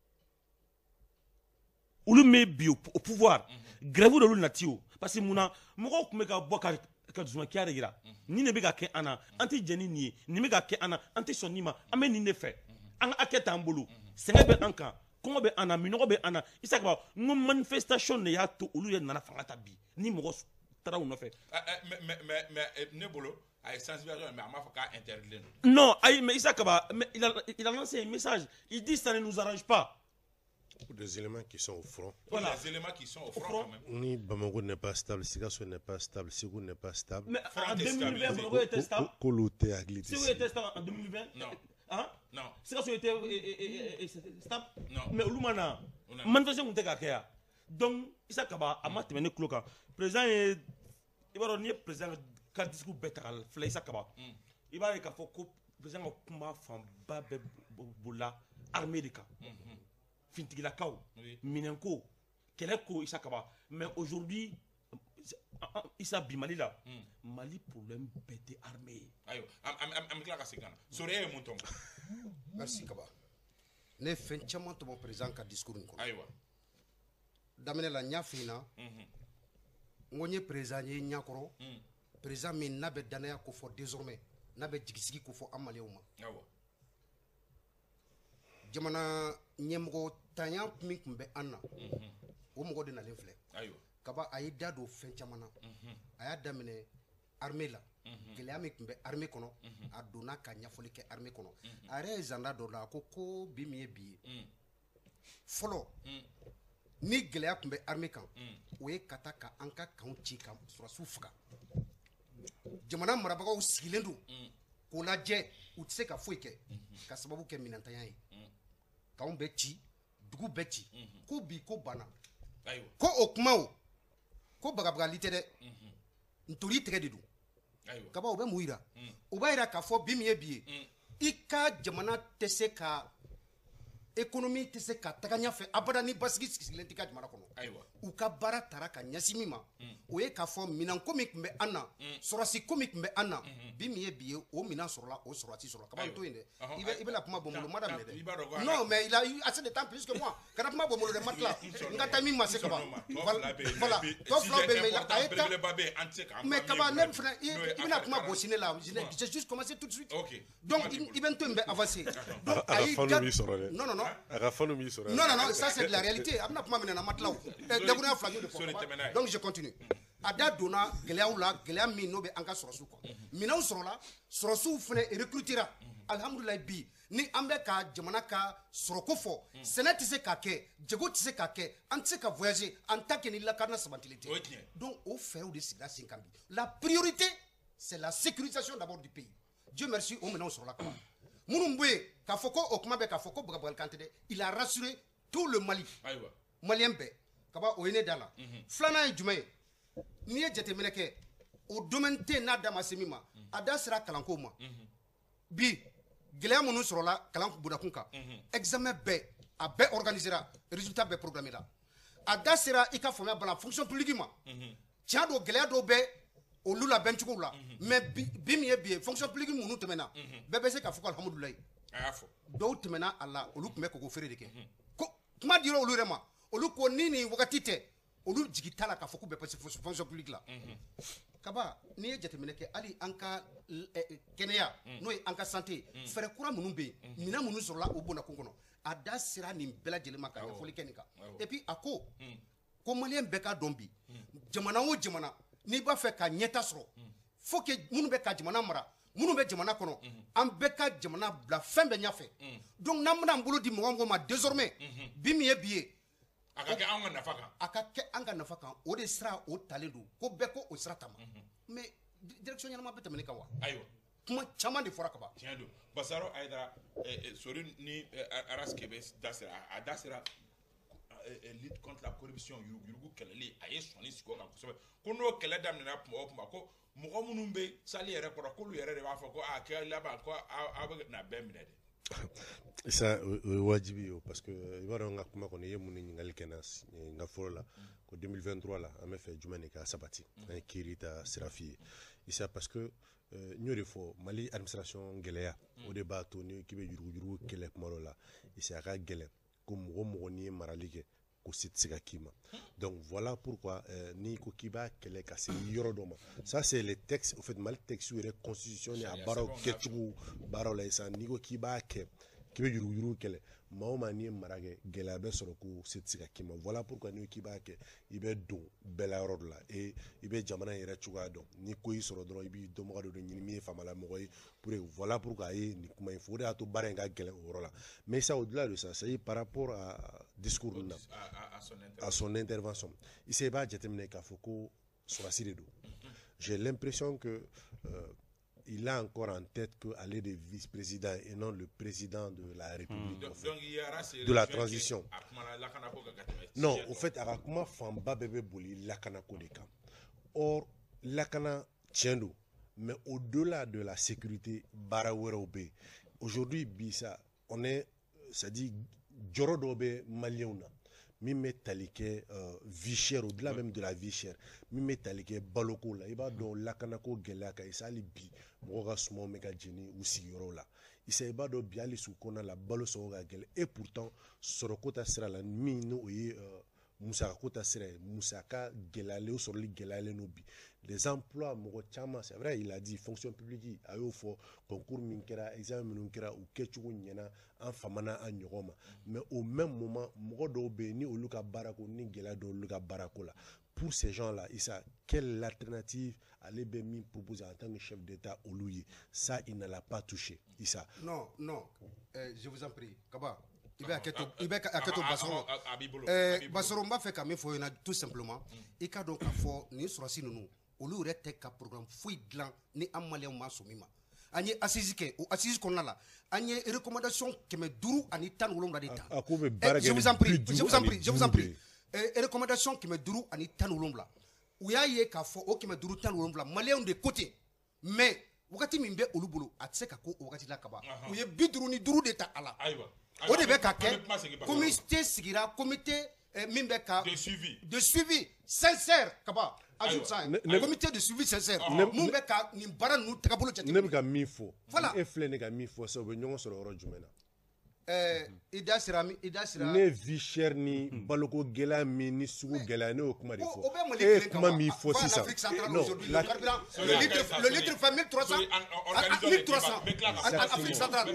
ulu me bi au pouvoir grève de ulu natio parce que muna moko kumeka boka ka zuma kiare gira ni ne be ka ke ana anti jeni ni ni me ka ke ana anti sonima ame ni ne fait an aketa ambulu sengebe anka comment be ana minoko be ana isaka no manifestation ne ya to ulu ya nana fangata bi ni mo tara ou no fait mais mais mais ne bolo ay sensibilisation mais ama faka interdire non ay mais isaka ba il a il a lancé un message il dit ça ne nous arrange pas Des éléments qui sont au front. Voilà. Les éléments qui sont au front, front. Quand même. Ni Bamako n'est pas stable, Sikasso n'est pas stable, Ségou n'est pas stable. Mais en deux mille vingt, Bamako était stable. Koloté a glissé. Ségou était stable en deux mille vingt. Non. Hein? Non. Sikasso était stable. Non. Mais Lumana, manifestation n'était qu'à faire. Donc, Issa Kaba, a maté mené Kloka. Président est. Il va donner président quand discours bête à la Issa Kaba. Il va dire qu'il faut que le président combat Famba Boula, armée de cas. Fintigilakaw, Minenko, Keleko, Issa Kaba. Mais aujourd'hui, Issa Bimali là, Mali problème bête armée. Ayo, am clair à ce gars. Soreille mon ton. Merci Kaba. Ne fait chaman to mon président ka discours nko. Ayo. Damene la nyafina. Ngonye président ye nyakoro. Président min nabe danaya ko fo désormais, nabe jigisigi ko fo amaleuma. Ayo. Jamana nyemgo tanya min kun bɛ an na o mɔgɔ de nalen filɛ kaba a ye da don fɛn caman na a y'a daminɛ armée la gɛlɛya min kun bɛ armée kɔnɔ a donna ka ɲɛfɔli kɛ armée kɔnɔ a yɛrɛ ye zanda dɔ la a ko ko bi min ye bi ye fɔlɔ ni gɛlɛya kun bɛ armée kan o ye ka taa ka an ka kanw ci ka sɔrɔsiw faga jamana marabagaw sigilen don k'o lajɛ u tɛ se ka foyi kɛ ka sababu kɛ minɛntanya ye kanw bɛ ci dugu bɛɛ ci ko bi ko banna ko o kuma o ko bagabagali tɛ dɛ ntori tigɛ de don kaba o bɛ mun yira o b'a yira k'a fɔ bi min ye bi ye i ka jamana tɛ se ka économie tɛ se ka taga ɲɛfɛ abada ni basigi sigilen tɛ ka jamana kɔnɔ u ka baara taara ka ɲɛsin min ma o ye k'a fɔ minɛnko min tun bɛ an na sɔrɔsi ko min tun bɛ an na bi min ye bi ye o minɛn sɔrɔla o sɔrɔsi sɔrɔ kaba to yen dɛ i bɛ i bɛna kuma bɔ n bolo ma daminɛ dɛ non mais il a eu assez de temps plus que moi kana kuma bɔ n bolo dɛ ma tila n ka timing ma se kaba voilà tɔ filaw bɛ yen mais a ye temps mais kaba ne fana i bɛna kuma bɔsi ne la j'ai juste commencé tout de suite donc i bɛ n to yen bɛ avancer donc a y'i da non non non non non non ça c'est de la réalité abna kuma minɛ na ma tila o dakuruya fila y'o de fɔ donc je continue a da donna gɛlɛyaw la gɛlɛya min n'o bɛ an ka sɔrɔsiw kan minɛnw sɔrɔla sɔrɔsiw fana recrutera alhamdulilayi bi ni an bɛ ka jamana ka sɔrɔko fɔ sɛnɛ tɛ se k'a kɛ jago tɛ se k'a kɛ an tɛ se ka voyager en tant que ni lakana sabatilen tɛ donc o fɛɛrɛw de sigira sen kan bi la priorité c'est la sécurisation d'abord du pays Dieu merci o minɛnw sɔrɔla kama minnu bɛ yen k'a fɔ ko o kuma bɛ k'a fɔ ko bagabagali kan tɛ dɛ il a rassuré tout le Mali malien bɛɛ kaba o ye ne da la filanan ye jumɛn ye n'i ye jateminɛ kɛ o domaine tɛ n'a da ma se min ma a da sera kalanko ma bi gɛlɛya minnu sɔrɔla kalan bondakun kan examen bɛɛ a bɛɛ organisera résultat bɛɛ programmera a da sera i ka faamuya bana fonction publique ma tiɲɛ don gɛlɛya dɔw bɛ olu labɛn cogo la mais bi min ye bi ye fonction publique minnu tɛmɛna bɛɛ bɛ se k'a fɔ ko alhamdulilayi dɔw tɛmɛna a la olu tun bɛ koko feere de kɛ ko kuma dira olu yɛrɛ ma olu ko ni nin wagati tɛ olu jigi t'a la k'a fɔ k'u bɛ passer fonction publique la kaba n'i ye jateminɛ kɛ hali an ka kɛnɛya n'o ye an ka santé fɛɛrɛ kura minnu bɛ yen minɛn minnu sɔrɔla o bondakun kɔnɔ a da sera nin bɛɛ lajɛlen ma ka ɲɛfɔli kɛ nin kan et puis a ko ko maliyɛn bɛɛ k'a dɔn bi jamana o jamana n'i b'a fɛ ka ɲɛta sɔrɔ faut que minnu bɛ ka jamana mara minnu bɛ jamana kɔnɔ an bɛɛ ka jamana bila fɛn bɛɛ ɲɛfɛ donc n'an bɛna an bolo di mɔgɔ mɔgɔ ma désormais bi min ye bi ye a ka kɛ an ka nafa kan a ka kɛ an ka nafa kan o de sira o talen don ko bɛɛ ko o sira ta ma mais direction ɲɛnama bɛ tɛmɛ ne kan wa ayiwa kuma caman de fɔra ka ban tiɲɛ don Basaro Ayidara sori ni Aras Kebe da sera a da sera lutte contre la corruption yurugu kɛlɛli a ye sɔnni sigi o kan kosɛbɛ ko n'o kɛlɛ daminɛna tuma o tuma ko mɔgɔ minnu bɛ sali yɛrɛ kɔrɔ k'olu yɛrɛ de b'a fɔ ko a kɛ laban ko aw bɛ na bɛɛ minɛ de ça o ye wajibi ye parce que i b'a dɔn n ka kuma kɔnɔ i ye mun ni ɲininkali kɛ n ka fɔlɔ la ko deux mille vingt-trois la an bɛ fɛ jumɛn de ka sabati an ye kiiri ta sira f'i ye isa parce que n y'o de fɔ Mali administration gɛlɛya o de b'a to ni k'i bɛ yurugu-yurugu kɛlɛ kuma dɔ la isa a ka gɛlɛn ko mɔgɔ mɔgɔ n'i ye marali kɛ ko si tɛ se ka k'i ma donc voilà pourquoi n'i ko k'i b'a kɛlɛ ka se yɔrɔ dɔ ma ça c'est les textes au fait Mali texte yɛrɛ constitution ni a baaraw kɛcogo baaraw la sisan n'i ko k'i b'a kɛ k'i bɛ yuruguyurugu kɛlɛ maa o maa n'i ye mara kɛ gɛlɛya bɛ sɔrɔ ko se tɛ se ka k'i ma voilà pourquoi n'i k'i b'a kɛ i bɛ don bɛɛ la yɔrɔ dɔ la et i bɛ jamana yɛrɛ cogoya dɔn ni ko y'i sɔrɔ dɔrɔn i b'i dɔnbaga dɔ de ɲini min ye faamalamɔgɔ ye pour que voilà pourquoi a ye nin kuma in fɔ o de y'a to baara in ka gɛlɛn o yɔrɔ la mais ça au-delà de ça c'est par rapport à discours ninnu na à son intervention i se i b'a jateminɛ k'a fɔ ko sɔrɔdasi de don j'ai l'impression que euh, il a encore en tête qu'aller de vice-président et non le président de la République. Mmh. En fait, donc, de la transition. Non, au fait, Arakuma Famba Bebe Boli, Lakana Kodeka. Or, Lakana Tchendo, mais au-delà de la sécurité, Barawerobe, aujourd'hui, Bisa, on est, c'est-à-dire, Djorodobe Maliouna. Mime talike euh, vie chère au-delà même de la vie chère mime talike baloko la iba don lakanako gelaka isali bi moga sumo mega jeni ou sigiro la isa iba do biali su kona la balo so ga gel et pourtant sorokota sera la mino oye euh, Moussa Kota serait Moussa Ka gelale ou sur les gelale no bi les emplois mogo chama c'est vrai il a dit fonction publique a yo fo concours minkera examen minkera ou kechugo nyena en famana en nyogoma mais au même moment mogo do be ni oluka barako ni gelale do oluka barako la pour ces gens-là, Issa, quelle alternative allait Bémi proposer en tant que chef d'État au Louis? Ça, il ne l'a pas touché. Issa. Non, non, euh, je vous en prie. Kaba. Il va Bassoro. Bassoro m'a fait quand même tout simplement. Et quand donc faut ni surasi nous, au lieu de faire un programme fouille blanc ni amalé ma soumima. Anye assise que ou assise qu'on a là. Anye recommandation que me duru ani tan ou l'ombre d'état. Je vous en prie, je vous en prie, je vous en prie. Et recommandation qui me duru ani tan ou l'ombre là. Ou ya ye ka fo o qui me duru tan ou l'ombre là. Malien de côté. Mais wakati mimbe olubulu atseka ko wakati la kaba. Ou ye biduru ni duru d'état ala. O de bɛ ka kɛ comité sigira comité min bɛ ka de suivi de suivi sincère kaba ajoute ça comité de suivi sincère mun bɛ ka nin baara ninnu tagabolo jate ne bɛ ka min fɔ voilà e filɛ ne ka min fɔ sa u bɛ ɲɔgɔn sɔrɔ yɔrɔ jumɛn na ɛɛ i da sira mi i da sira ne vie chère ni baloko gɛlɛya min ni sugu gɛlɛya ne y'o kuma de fɔ e ye kuma min fɔ sisan non la le litre le litre fait mille trois cents mille trois cents en Afrique centrale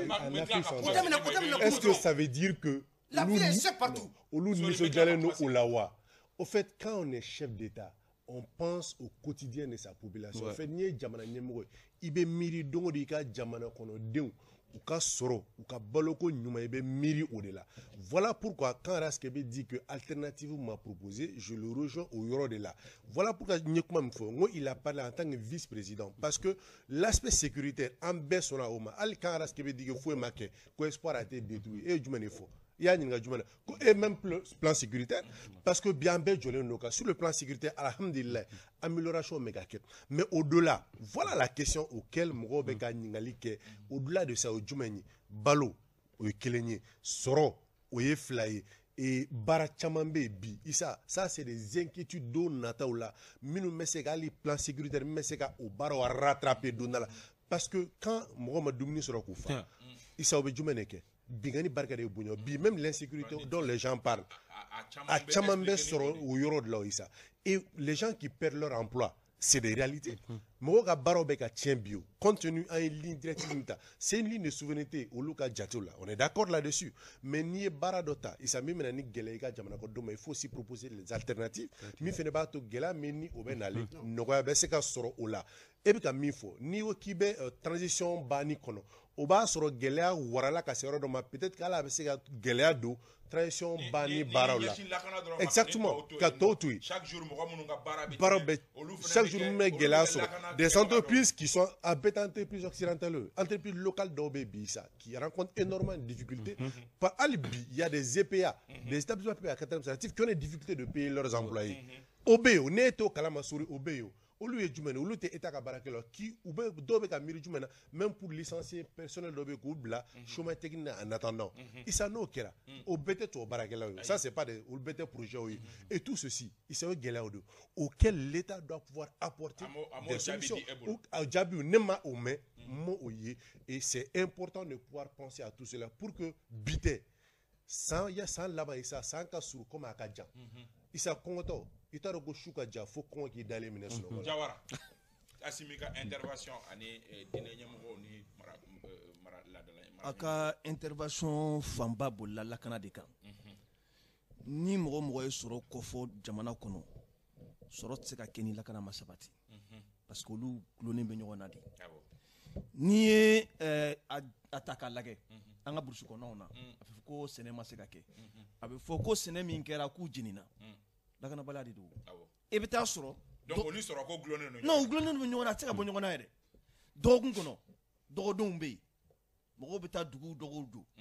est-ce que ça veut dire que la vie est partout olu nisɔndiyalen no o la wa au fait quand on est chef d'État on pense au quotidien de sa population en fait n'i ye jamana ɲɛmɔgɔ ye i bɛ miiri don o don i ka jamana kɔnɔdenw u ka sɔrɔ u ka baloko ɲuman i bɛ miiri o de la voilà pourquoi quand Raskebe dit que alternative m'a proposé je le rejoins au yɔrɔ de la voilà pourquoi n ye kuma min fɔ n ko il a parlé en tant que vice-président parce que l'aspect sécuritaire an bɛɛ sɔnna o ma hali quand Raskebe dit que foyi ma kɛ ko espoir a été détruit e ye jumɛn de fɔ il y a une gageure et même le plan sécuritaire parce que bien bien sur le plan sécuritaire alhamdulillah amélioration méga mais au-delà voilà la question auquel Mogo Beka Ningali au-delà de ça au Djoumeni balo au Kelenye soro au Yeflaye et Barachamambe bi isa ça c'est des inquiétudes do nataoula minu meseka li plan sécuritaire meseka au baro rattraper donala parce que quand Mogo Madoumini sera koufa isa au Djoumeneke bigani barka de bunyo bi même l'insécurité dont les gens parlent à Chamambe soro ou yoro de la isa et les gens qui perdent leur emploi c'est des réalités Mogo ka baro be ka tien bio compte tenu à une ligne directive c'est une ligne de souveraineté au luka jatola on est d'accord là-dessus mais ni baradota isa mi mena ni gele ka jamana ko do mais il faut aussi proposer les alternatives mi fene ba to gela mais ni o ben aller no ko be se ka soro o la e bi ka mi fo ni o ki be transition bani kono o b'a sɔrɔ gɛlɛya warala ka se yɔrɔ dɔ ma peut-être qu'ala bɛ se ka gɛlɛya don transition banni baaraw la exactement ka tɔw to yen chaque jour mɔgɔ minnu ka baara bɛ baaraw bɛ chaque jour min bɛ gɛlɛya sɔrɔ des entreprises qui sont à bɛɛ entreprises occidentales entreprises locales dɔw bɛ bi sa qui rencontrent énormément de difficultés par hali bi il y a des E P A des établissements privés à caractère administratif qui ont des difficultés de payer leurs employés o bɛ yen o ne t'o kalama sori o bɛ yen o olu ye jumɛn olu tɛ état ka baarakɛlaw qui u bɛ dɔw bɛ ka miiri jumɛn na même pour licencier personnel dɔw bɛ k'u bila chômage technique na en attendant isa n'o kɛra o bɛɛ tɛ tubabu baarakɛlaw ye ça c'est pas des olu bɛɛ tɛ projet ye et tout ceci isa o gɛlɛyaw de auquel l'état doit pouvoir apporter des solutions a jaabiw ne ma o mɛn mo o ye et c'est important de pouvoir penser à tout cela pour que bi tɛ san ya san laban isa san ka surun comme a ka jan isa kɔngɔtɔ i t'a dɔn ko su ka ja fo kɔngɔ k'i dalen minɛ sunɔgɔ la Assimi ka intervention ani dine ɲɛmɔgɔw ni mara mara ladala a ka intervention fanba bolila lakana de kan ni mɔgɔ mɔgɔ ye sɔrɔ kɔfɔ jamana kɔnɔ sɔrɔ tɛ se ka kɛ ni lakana ma sabati parce que olu gulonnen bɛ ɲɔgɔn na de n'i ye a ta k'a lajɛ an ka burusi kɔnɔnaw na a bɛ fɔ ko sɛnɛ ma se ka kɛ a bɛ fɔ ko sɛnɛ min kɛra k'u jenina lakanabaliya de don e bɛ taa sɔrɔ donc olu sɔrɔ ko gulonnen don non gulonnen bɛ ɲɔgɔn na a tɛ se ka bɔ ɲɔgɔn na yɛrɛ dɔgɔkun kɔnɔ dɔgɔdenw bɛ yen mɔgɔw bɛ taa duguw dɔgɔw don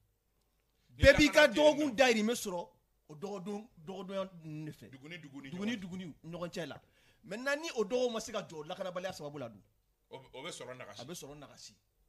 bɛɛ b'i ka dɔgɔkun dayirimɛ sɔrɔ o dɔgɔdon dɔgɔdonya de fɛ duguni duguni duguni duguni ɲɔgɔn cɛ la maintenant ni o dɔgɔw ma se ka jɔ lakanabaliya sababu la dun o bɛ sɔrɔ nagasi a bɛ sɔrɔ nagasi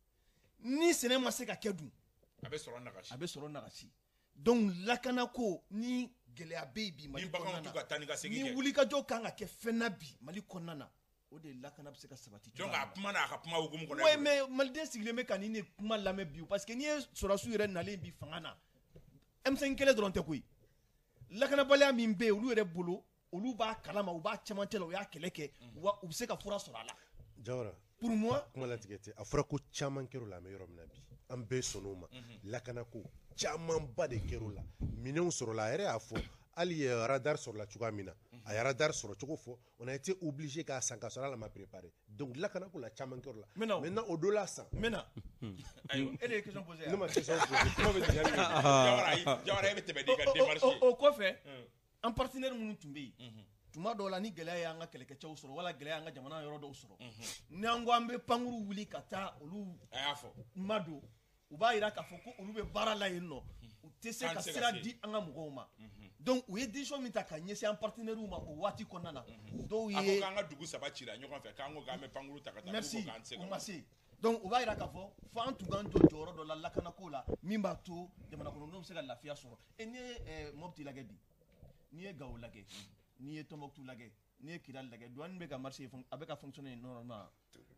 ni sɛnɛ ma se ka kɛ dun a bɛ sɔrɔ nagasi a bɛ sɔrɔ nagasi donc lakana ko ni gɛlɛya bɛ yen bi Mali kɔnɔna na ni wulikajɔ kan ka kɛ fɛn na bi Mali kɔnɔna na o de lakana bɛ se ka sabati donc a kuma n'a ka kuma hukumu kɔnɔ oui mais maliden sigilen bɛ ka nin de kuma lamɛn bi parce que n'i ye sɔrɔsiw yɛrɛ nalen bi fanga na M cinq kɛlɛ dɔrɔn tɛ koyi lakanabaliya min bɛ yen olu yɛrɛ bolo olu b'a kalama u b'a cɛmancɛ la u y'a kɛlɛ kɛ wa u bɛ se ka fura sɔrɔ a la Jawara pour moi kuma latigɛ tɛ a fɔra ko caman kɛr'o la an bɛ yɔrɔ min na bi an bɛɛ sɔnn'o ma lakana ko camanba de kɛr'o la minɛnw sɔrɔla a yɛrɛ y'a fɔ hali radar sɔrɔla cogoya min na a ye radar sɔrɔ cogo fɔ on a été obligé k'a san ka sɔrɔ ala ma préparé donc lakana ko la caman kɛr'o la maintenant o dɔ la san maintenant ayiwa e de ye question posé ne ma question posé kuma bɛ déjà Jawara Jawara e bɛ tɛmɛ n'i ka démarche ye o kɔfɛ an partenaire minnu tun bɛ yen tuma dɔw la ni gɛlɛya y'an ka kɛlɛkɛcɛw sɔrɔ wala gɛlɛya y'an ka jamana yɔrɔ dɔw sɔrɔ n'an ko an bɛ pankuru wuli ka taa olu a y'a fɔ ma don u b'a jira k'a fɔ ko olu bɛ baara la yen nɔ u tɛ se ka sira di an ka mɔgɔw ma donc u ye décision min ta ka ɲɛsin an partenaires ma o waati kɔnɔna na dɔw ye a ko k'an ka dugu saba cira ɲɔgɔn fɛ k'an ko k'an bɛ pankuru ta ka taa merci u ma se donc u b'a jira k'a fɔ fo an tun k'an jɔ jɔyɔrɔ dɔ la lakanako la min b'a to jamana kɔnɔdenw bɛ se ka lafiya sɔrɔ et n'i ye Mopti lajɛ bi n'i ye Gawo lajɛ n'i ye Tombouctou lajɛ n'i ye Kidali lajɛ douane bɛ ka marcher a bɛ ka fonctionner normalement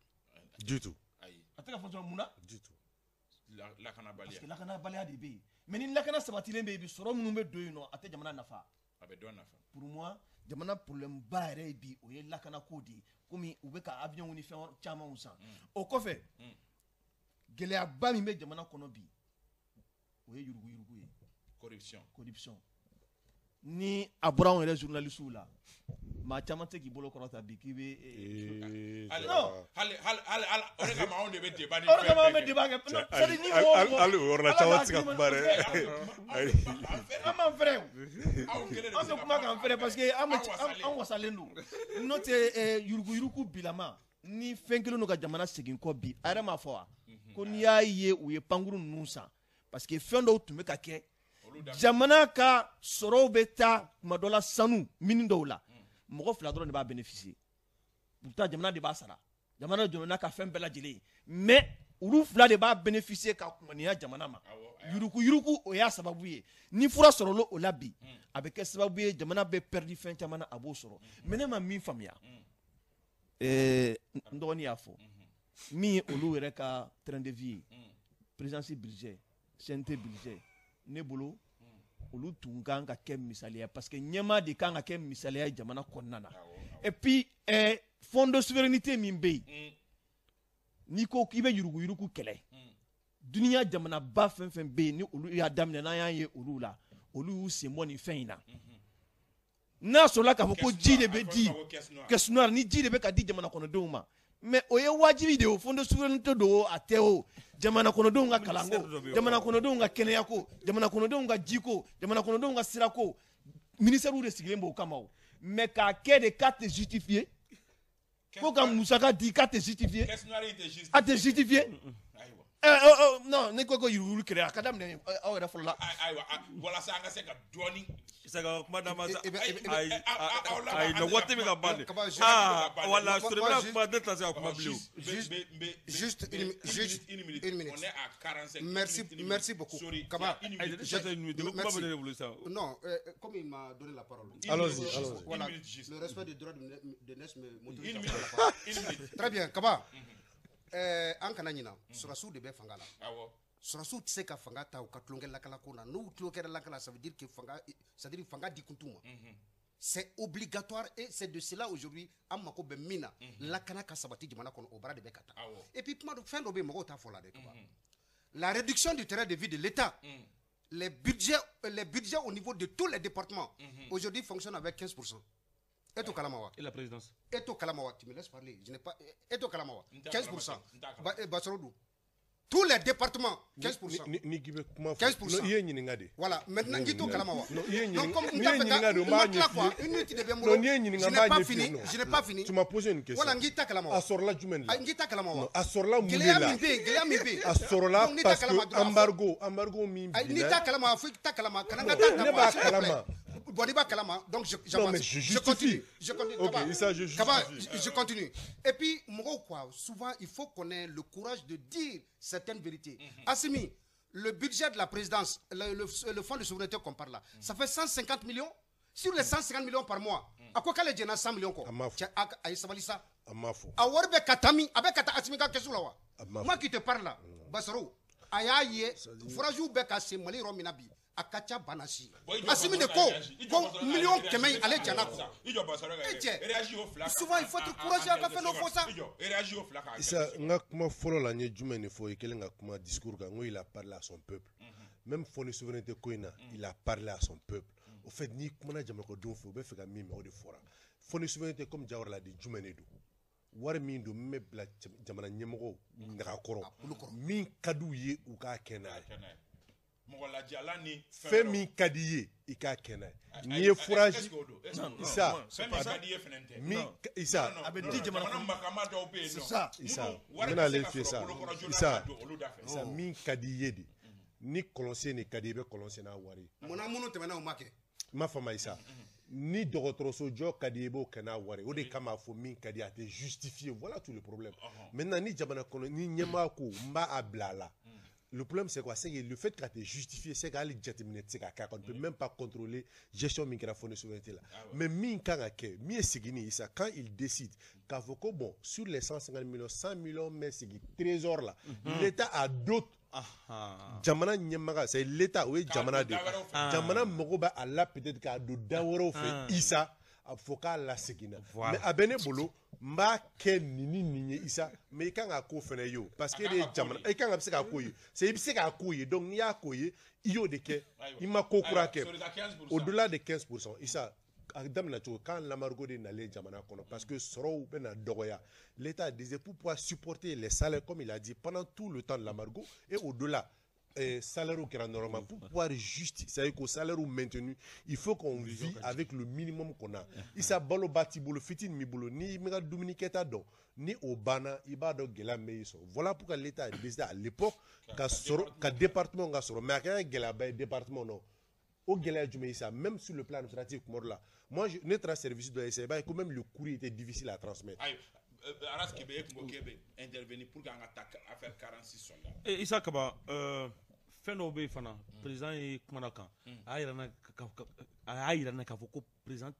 du tout a tɛ ka fonctionner mun na du tout lakanabaliya parce que lakanabaliya de bɛ yen mais ni lakana sabatilen bɛ yen bi sɔrɔ minnu bɛ don yen nɔ a tɛ jamana nafa a bɛ dɔ nafa pour moi jamana problème ba yɛrɛ ye bi o ye lakanako de ye komi u bɛ ka avion ni fɛn camanw san o kɔfɛ gɛlɛyaba min bɛ jamana kɔnɔ bi o ye yuruguyurugu ye corruption corruption ni a bɔra anw yɛrɛ journalistes la maa caman tɛ k'i bolo kɔrɔta bi k'i bɛ non hali hali hali o de kama anw de bɛ débat ni o de kama anw bɛ débat kɛ non c'est à dire ni mɔgɔ hali o yɔrɔ la caman tɛ se ka kuma dɛ an m'an fɛrɛ an bɛ kuma k'an fɛrɛ parce que an wasalen don n'o tɛ yuruguyurugu bilama ni fɛn kelen don ka jamana segin kɔ bi a yɛrɛ m'a fɔ wa ko n'i y'a ye u ye pankuru ninnu san parce que fɛn dɔw tun bɛ ka kɛ jamana ka sɔrɔw bɛ taa kuma dɔ la sanu mini dɔw la mɔgɔ fila dɔrɔn de b'a bénéficier pourtant jamana de b'a sara jamana de jamana ka fɛn bɛɛ lajɛlen mais olu fila de b'a bénéficier ka kumaniya jamana ma yuruku yuruku o y'a sababu ye ni fura sɔrɔla o la bi a bɛ kɛ sababu ye jamana bɛ perdu fɛn caman na a b'o sɔrɔ mais ne ma min faamuya ɛɛ n dɔgɔnin y'a fɔ min ye olu yɛrɛ ka train de vie ye présidence budget C N T budget ne bolo olu tun kan ka kɛ misaliya parce que ɲɛmaa de kan ka kɛ misaliya ye jamana kɔnɔna na et puis eh, fond de souveraineté min bɛ yen n'i ko k'i bɛ yuruguyurugu kɛlɛ duniya jamanaba fɛn fɛn bɛ yen ni olu y'a daminɛ n'an y'a ye olu la olu y'u sen bɔ nin fɛn in na n'a sɔrɔla k'a fɔ ko ji de bɛ di caisse noire ni ji de bɛ ka di jamana kɔnɔdenw ma mais o ye wajibi de ye o fond de souveraineté don a tɛ o jamana kɔnɔdenw ka kalanko jamana kɔnɔdenw ka kɛnɛyako jamana kɔnɔdenw ka jiko jamana kɔnɔdenw ka sirako ministère de sigilen b'o kama o mais k'a kɛ de k'a tɛ justifier ko ka musaka di k'a tɛ justifier a tɛ justifier non ne ko ko yuruguyurugu kɛlɛ a ka daminɛ aw yɛrɛ fɔlɔ la ayiwa walasa an ka se ka dɔɔni se ka kuma dama sa ayi ayi na waati bɛ ka ban de ah wala sori bɛna kuma ne tɛ se ka kuma bilen juste une juste une minute on est à quarante-cinq merci merci beaucoup Kaba non non comme il m'a donné la parole allons-y allons-y voilà le respect des droits de Ness me m'autorise très bien Kaba an kana ɲina sɔrɔsiw de bɛ fanga la sɔrɔsiw tɛ se ka fanga ta u ka tulonkɛ lakalako na n'u tulo kɛra lakala ça veut dire que fanga c'est à dire fanga di kun t'u ma c'est obligatoire et c'est de cela aujourd'hui amako be mina la kana ka sabati jamana kono obara de bekata et puis kuma fin do be mako ta fola de kaba la réduction du terrain de vie de l'État les budgets les budgets au niveau de tous les départements aujourd'hui fonctionnent avec quinze pour cent. Et au Kalamawa. Et la présidence. Et au Kalamawa, tu me laisses parler. Je n'ai pas. Et au Kalamawa, quinze pour cent. Bassarodou. Tous les départements, quinze pour cent. quinze pour cent. Voilà, maintenant, Gito Kalamawa. Donc, comme une minute de bien, je n'ai pas fini. Je n'ai pas fini. Tu m'as posé une question. Voilà, Ngita Kalamawa. Asorla Jumenda. Ngita Kalamawa. Asorla Mundela. Gléa Mimbe. Asorla parce que embargo, embargo Mimbe. Ngita Kalamawa, Fouita Kalama, Kananga Kalama. Boniba Kalama, donc je, non, mais je, je continue. Je continue. Ok, Kaba, ça je Kaba, je, je continue. Et puis, quoi, souvent, il faut qu'on ait le courage de dire certaines vérités. Mm-hmm. Assimi, le budget de la présidence, le, le, le fonds de souveraineté qu'on parle là, mm-hmm. ça fait cent cinquante millions. Sur les cent cinquante millions par mois, à quoi qu'elle est cent millions quoi? À Isabalissa. À Warbe Katami, avec Kata Asimika Kesulawa. Moi qui te parle là, Basaro, Ayaye, Forajou Beka, c'est Mali Rominabi. Akacha Banasi. Assimi de quoi millions de kemei allez Djanako. Souvent il faut être courageux à faire nos faux ça. Ça, n'a comment follow la nuit du mène faut et qu'il a comment discours quand il a parlé à son peuple. Même fond de souveraineté Koina, il a parlé à son peuple. Au fait ni comment Djamako don faut be faire mime au de fora. Fond de souveraineté comme Jawar l'a dit du mène do. War min do me bla Djamana nyemoko ndakoro. Min kadu ye ou ka kenai. Fais min kadiye i ka kɛnɛ n'i ye fourage Issa min Issa Issa Issa n bɛna ale f'i ye sa Issa Issa min ka di i ye de ni kɔlɔnsen de ka di i bɛ kɔlɔnsen n'a wari munna minnu tɛmɛna o ma kɛ n m'a faamu Issa ni dɔgɔtɔrɔso jɔ ka di i b'o kɛ n'a wari o de kama a fɔ min ka di a tɛ justifié voilà tout le problème maintenant ni jamana kɔnɔ ni ɲɛmaa ko n b'a a bila a la. Le problème c'est quoi? C'est que le fait que tu es justifié, c'est qu'on ne peut même pas contrôler la gestion de la souveraineté là. Ah ouais. Mais quand il décide qu'à Foko, bon, sur les cent cinquante millions, cent millions, mais c'est le trésor là, mm-hmm. l'État a d'autres. Jamana Nyamaga, c'est l'État, oui, Jamana de. Jamana Mogoba a là peut-être qu'à d'autres d'Awaro fait Issa. Avocat la segina mais a bene bolo mba ke nini nini Issa mais kan a ko fene yo parce que les jamana e kan a se ka ko yi c'est se ka ko yi donc ni a ko yi yo de ke il ma ko kura ke au-delà de quinze pour cent Issa damna to quand la margo de na le jamana kono parce que soro bena dogoya l'état disait pour pouvoir supporter les salaires comme il a dit pendant tout le temps de la margo et au-delà Eh, salaire qui est normal pour pouvoir justice, c'est-à-dire qu'au salaire maintenu, il faut qu'on vit avec le minimum qu'on a. Issa balo bati bolo fitin mi bolo ni mega Dominiketa do ni Obana iba do gela meiso. Voilà pourquoi l'État a décidé à l'époque qu'un département nga soro mais qu'un gela bay département non. Au gela du Issa même sur le plan administratif comme là. Moi je notre service de S B A quand même le courrier était difficile à transmettre. Aras Kébé Kébé intervenir pour qu'on attaque à faire quarante-six soldats. Et Issa Kaba euh fɛn dɔw bɛ yen fana président ye kumana kan a y'a yira n na k'a fɔ ko président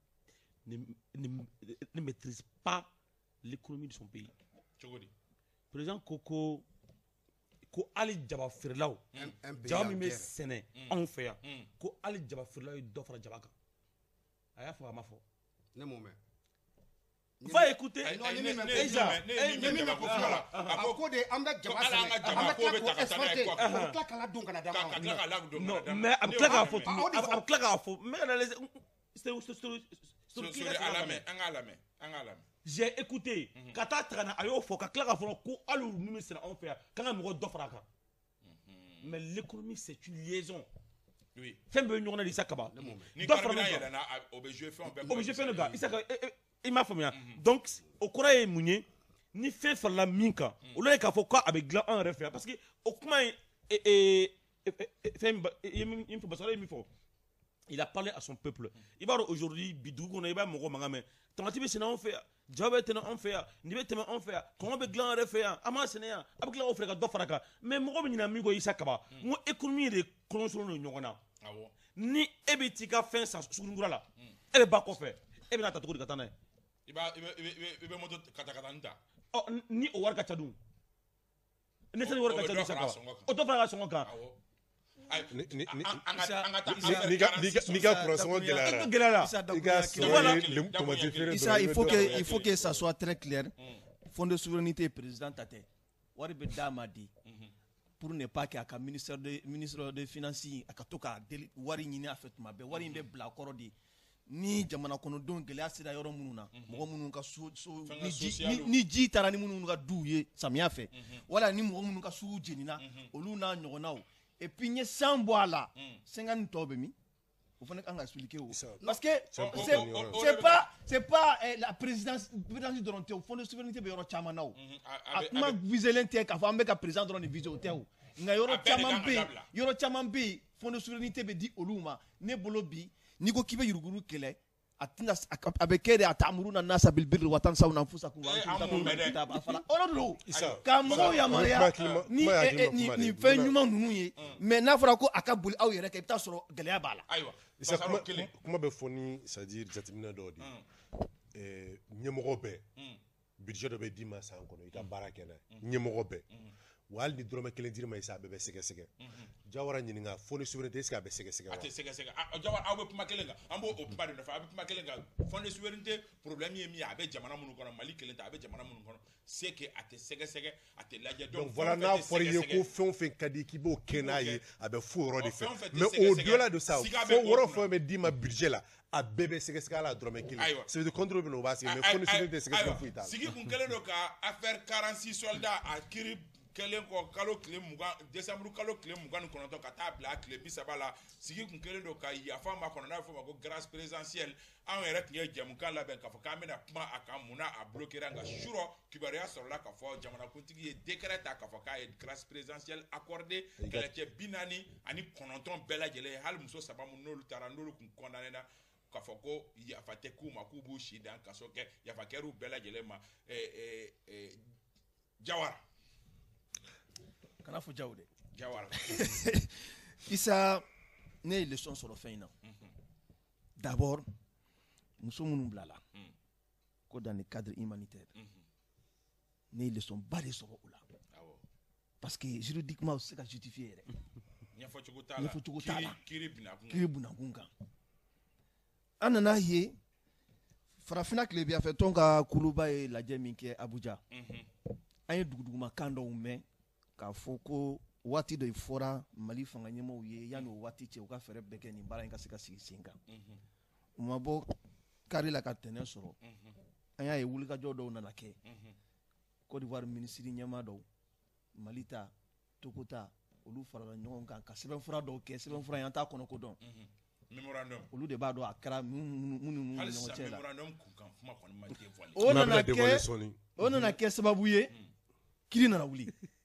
ne maîtrise pas l'économie de son pays. Cogo di? Président ko ko ko hali jaba feerelaw jaba min bɛ sɛnɛ anw fɛ yan ko hali jaba feerelaw ye dɔ fara jaba kan a y'a fɔ a ma fɔ. Ne m'o mɛn. Va écouter. Déjà, a ko de an bɛ jaba sɛnɛ an bɛ tila k'o exporter o tila k'ala don kana d'an ma. Non mais a bɛ tila k'a fɔ a bɛ tila k'a fɔ n bɛ analyser sur à la main an k'a lamɛn an k'a lamɛn. J'ai écouté ka taa ta ka na a y'o fɔ ka tila k'a fɔ ko hali ninnu bɛ sɛnɛ anw fɛ yan k'an ka mɔgɔ dɔ fara a kan mais l'économie c'est une liaison. Oui. Fɛn bɛ ɲɔgɔn na de Issa Kaba. Dɔ fara ɲɔgɔn kan o bɛ jouer fɛn bɛɛ. O bɛ jouer fɛn bɛɛ kan Issa Kaba. Il m'a faamuya donc o kɔrɔ ye mun ye ni fɛn farala min kan olu ye k'a fɔ k'a bɛ dilan an yɛrɛ fɛ yan parce que o kuma ye fɛn min fɔ Basara ye min fɔ il a parlé à son peuple i b'a dɔn aujourd'hui bi dugu kɔnɔ i b'a mɔgɔ mankan mɛn tamati bɛ sɛnɛ anw fɛ yan jaba bɛ tɛnɛ anw fɛ yan nin bɛ tɛmɛ anw fɛ yan kɔngɔ bɛ dilan an yɛrɛ fɛ yan an b'a sɛnɛ yan a bɛ tila k'o feere ka dɔ fara a kan mais mɔgɔ bɛ ɲinɛ min kɔ Issa Kaba n ko économie de kɔlɔnsolon don ɲɔgɔn na ni e bɛ t'i ka fɛn san sugunikura la e bɛ ba kɔfɛ e bɛ n'a ta cogo di ka taa n'a ye. I b'a i bɛ i bɛ moto kata kata n ta. Ɔ ni o wari ka ca dun. Ne tɛ wari ka ca dun Issa Kaba. O dɔ fara ka sɔngɔ kan. Ni ni ni an ka an ka taa ni ni ka ni ka ni ka kɔrɔsɔngɔ gɛlɛyara. gɛlɛyara I ka sɔrɔ ye lem tomati feere Issa, dɔrɔn i il bɛ faut dɔ que sɔrɔ. il faut que ça soit très clair. Fonds de souveraineté président Tate. Wari bɛ d'a ma di. Pour ne pas que a ka ministère de ministre de finances a ka to ka deli wari ɲini a fɛ tuma bɛɛ wari in bɛ bila a kɔrɔ de. Ni jamana kɔnɔdenw gɛlɛya sera yɔrɔ minnu na mɔgɔ minnu ka so so ni ji ni- ni ji taara ni minnu ka duw ye samiya fɛ wala ni mɔgɔ minnu ka sugu jenina olu n'a ɲɔgɔnnaw et puis n ye san bɔ a la cinquante tɔ bɛ min o fana kan ka expliquer o parce que c'est on- c'est on- c'est pas c'est pas eh, la présidence présidence dɔrɔn tɛ o fond de souveraineté bɛ yɔrɔ caman na o a kuma viselen tɛ k'a fɔ an bɛ ka président dɔrɔn de viser o tɛ o nka A yɔrɔ bɛɛ de caman kan ka bɛ yen dabila. yɔrɔ caman bɛ yen fond de souveraineté bɛ di olu ma ne bolo bi n'i ko k'i bɛ yuruguyurugu kɛlɛ a tɛna a ka- a bɛ kɛ de a ta'muruna nasa bil birri wa tansawna anfusakum wa Eh, antum an tatluna m'o mɛn dɛ. al-kitaba afala o de don Issa, ka mɔgɔw yamaruya kuma hakilima- ni kuma eh, hakilima eh, ni kuma de. ni fɛn Munna- ɲuman ninnu ye mais n'a fɔra ko a ka boli aw yɛrɛ kan i bɛ taa sɔrɔ gɛlɛya b'a la ayiwa Issa, basaro kuma kelen kuma bɛ fɔ ni c'est à dire jateminɛ dɔw de ye. Ɛɛ, ɲɛmɔgɔ bɛɛ budget dɔ bɛ d'i ma san kɔnɔ i ka baara kɛ n'a ye ɲɛmɔgɔ bɛɛ wa hali ni dɔrɔmɛ kelen dir'i ma i sa a bɛɛ bɛ sɛgɛsɛgɛ Jawara ɲininka fond de souveraineté est ce que a bɛ sɛgɛsɛgɛ a wa. tɛ sɛgɛsɛgɛ a Jawara aw bɛ kuma kelen kan an b'o o kuma de nɔfɛ a bɛ kuma kelen kan fond de souveraineté problème ye min ye a bɛ jamana minnu kɔnɔ Mali kelen tɛ a bɛ jamana minnu kɔnɔ c'est que a tɛ sɛgɛsɛgɛ a tɛ lajɛ Donc donc voilà fɛn o n'a fɛn tɛ fɔra i ye sɛgɛsɛgɛ. ko fɛn o fɛn ka di k'i b'o kɛ n'a ye a bɛ fo yɔrɔ de Ɔ, fɛ fɛn o fɛn tɛ mais au sɛgɛsɛgɛ. delà de ça Siga bɛ fo o wɔɔrɔ kunna. fɛn bɛ d'i ma budget la a bɛɛ bɛ sɛgɛsɛgɛ a la dɔrɔmɛ kelen Ayiwa. c'est de contrôle bɛ na o b'a sɛgɛ mais Ay- fond de ay- souveraineté sɛgɛsɛgɛ ayiwa, foyi t'a la. sigi kun kɛlen don ka affaire quarante-six soldats a kiri kɛlen kɔ kalo tile mugan décembre kalo tile mugan ni kɔnɔntɔn ka taa bila a tile bi saba la sigi kun kɛlen don ka yafa ma kɔnɔ n'a bɛ fɔ o ma ko grâce présidentielle anw yɛrɛ tun ye jɛmukan labɛn k'a fɔ k'an bɛna kuma a kan mun na a bloquera nka surɔ kibaruya sɔrɔla k'a fɔ jamanakuntigi ye décret ta k'a fɔ k'a ye grâce présidentielle accordé kɛlɛcɛ bi naani ani kɔnɔntɔn bɛɛ lajɛlen hali muso saba minnu n'olu taara n'olu kun condamné na k'a fɔ ko yafa tɛ k'u ma k'u b'u si dan kaso kɛ yafa kɛr'u bɛɛ lajɛlen ma ɛɛ ɛɛ ɛɛ Jawara kana fɔ jaw dɛ Jawara Issa ne ye leçon sɔrɔ fɛn in na d'abord muso minnu bilala ko dans le cadre humanitaire ne ye leçon ba de sɔrɔ o la awɔ parce que juridiquement o tɛ se ka justifier yɛrɛ ɲɛfɔcogo t'a la Ɲɛfɔcogo t'a la. kiri kiri binakun kiri bunakun kan an nana ye farafinna tilebinyanfɛ tɔn ka kuluba ye lajɛ min kɛ Abuja an ye dugudugumakan dɔw mɛn k'a fɔ ko waati dɔ fɔra Mali fanga ɲɛmɔgɔw ye yanni o waati cɛ u ka fɛɛrɛ bɛɛ kɛ nin baara in ka se ka sigi sen kan u ma bɔ kari la ka tɛnɛ sɔrɔ an y'a ye wulikajɔ dɔw nana kɛ Côte d'Ivoire minisiri ɲɛmaa dɔw Mali ta Togo ta olu farala ɲɔgɔn kan ka sɛbɛnfura dɔw kɛ sɛbɛnfura in an t'a kɔnɔ ko dɔn memorandum olu de b'a dɔn a kɛra minnu minnu ni hali ɲɔgɔn sisan cɛ la memorandum kunkan kuma kɔni ma dévoilé o N'a nana bɛna dévoiler kɛ sɔɔni. o nana kɛ sababu ye kiri nana wuli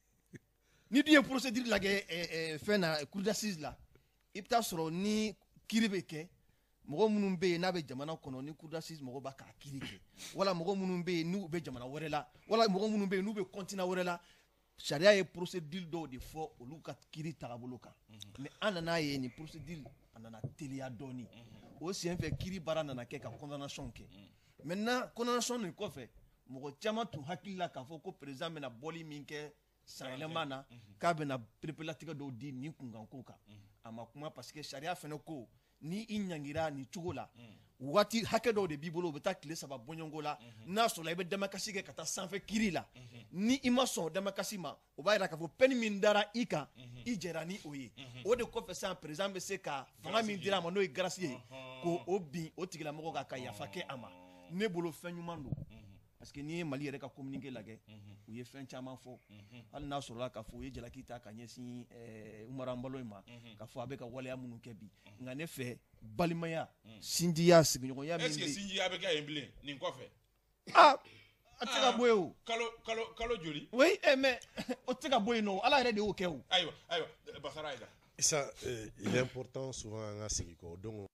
ni dun ye procédure lajɛ ɛ ɛ fɛn na cour d'assises la i bɛ taa sɔrɔ ni kiri bɛ kɛ mɔgɔ minnu bɛ yen n'a bɛ jamana kɔnɔ ni cour d'assises mɔgɔw b'a k'a kiri kɛ wala mɔgɔ minnu bɛ yen n'u bɛ jamana wɛrɛ la wala mɔgɔ minnu bɛ yen n'u bɛ continent wɛrɛ la sariya ye procédure dɔw de fɔ olu ka kiri tagabolo kan mais an nana ye nin procédure a nana teliya dɔɔnin o sen fɛ kiri baara nana kɛ ka condamnation kɛ maintenant condamnation nin kɔfɛ mɔgɔ caman tun hakili la k'a fɔ ko président bɛna bɔli min kɛ san yɛlɛma na k'a bɛna perepelatigɛ dɔw di nin kunkanko kan a ma kuma parce que sariya fɛnɛ ko ni i ɲangira nin cogo la waati hakɛ dɔw de b'i bolo u bɛ taa tile saba bɔɲɔngo la n'a sɔrɔla i bɛ damakasi kɛ ka taa sanfɛ kiri la ni i ma sɔn damakasi ma o b'a yira k'a fɔ peine min dara i kan i jɛra ni o ye o de kɔfɛ sisan président bɛ se ka fanga min dira a ma n'o ye grâce ye ko o bin o tigilamɔgɔ kan ka yafa kɛ a ma ne bolo fɛn ɲuman don parce que n'i ye Mali yɛrɛ ka communiqué lajɛ u ye fɛn caman fɔ hali n'a sɔrɔla k'a fɔ u ye jalaki ta ka ɲɛsin Umaru Anbalo in ma k'a fɔ a bɛ ka waleya minnu kɛ bi nka ne fɛ balimaya sinjiya sigiɲɔgɔnya min est ce que bɛ sinjiya bɛ kɛ yen bilen nin kɔfɛ ah a tɛ se ka bɔ yen o kalo kalo kalo joli oui eh, mais o tɛ se ka bɔ yen nɔ Ala yɛrɛ de y'o kɛ o ayiwa ayiwa Basara Aïda Ça, euh, il est important souvent à nga sigi ko donc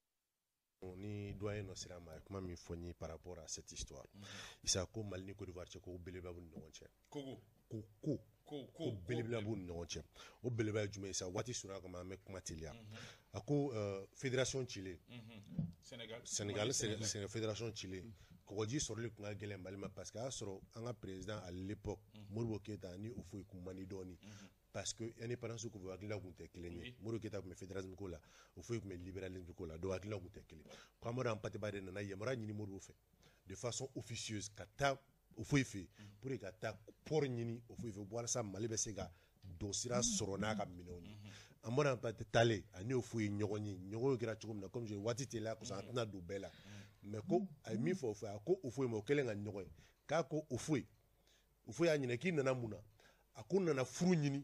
ni doyen no sira ma kuma min fɔ ni par rapport à cette histoire isa ko Mali ni Côte d'Ivoire cɛ ko belebele b'u ni ɲɔgɔn cɛ kogo ko ko ko ko belebele b'u ni ɲɔgɔn cɛ o belebele ye jumɛn ye sa waati surunna kama an bɛ kuma teliya a ko euh, fédération Chile Sénégal Sénégal c'est fédération Chile kɔgɔji sɔrɔli tun ka gɛlɛn Mali ma parce que a y'a sɔrɔ an ka président à l'époque Modibo Keyita ni o foyi kun man di dɔɔni parce que indépendance ko hakilina kun tɛ kelen ye Modibo Keyita kun bɛ fédéralisme ko la Ofoyi kun bɛ libéralisme ko la donc hakilina kun tɛ kelen ko Amadou Hampâté-Bâ de nana yamaruya ɲini Modibo fɛ de façon officieuse ka taa Ofoyi fɛ pour que ka taa port ɲini Ofoyi fɛ walasa Mali bɛ se ka don sira sɔrɔ n'a ka minɛnw ye Amadou Hampâté taalen ani Ofoyi ɲɔgɔn ye ɲɔgɔn kɛra cogo min na comme je waati teliya kosɔn an tɛna don bɛɛ la mais ko a ye min fɔ Ofoyi a ko Ofoyi ma o kɛlen ka ɲɔgɔn ye k'a ko Ofoyi Ofoyi y'a ɲininka k'i nana mun na a ko n nana furu ɲini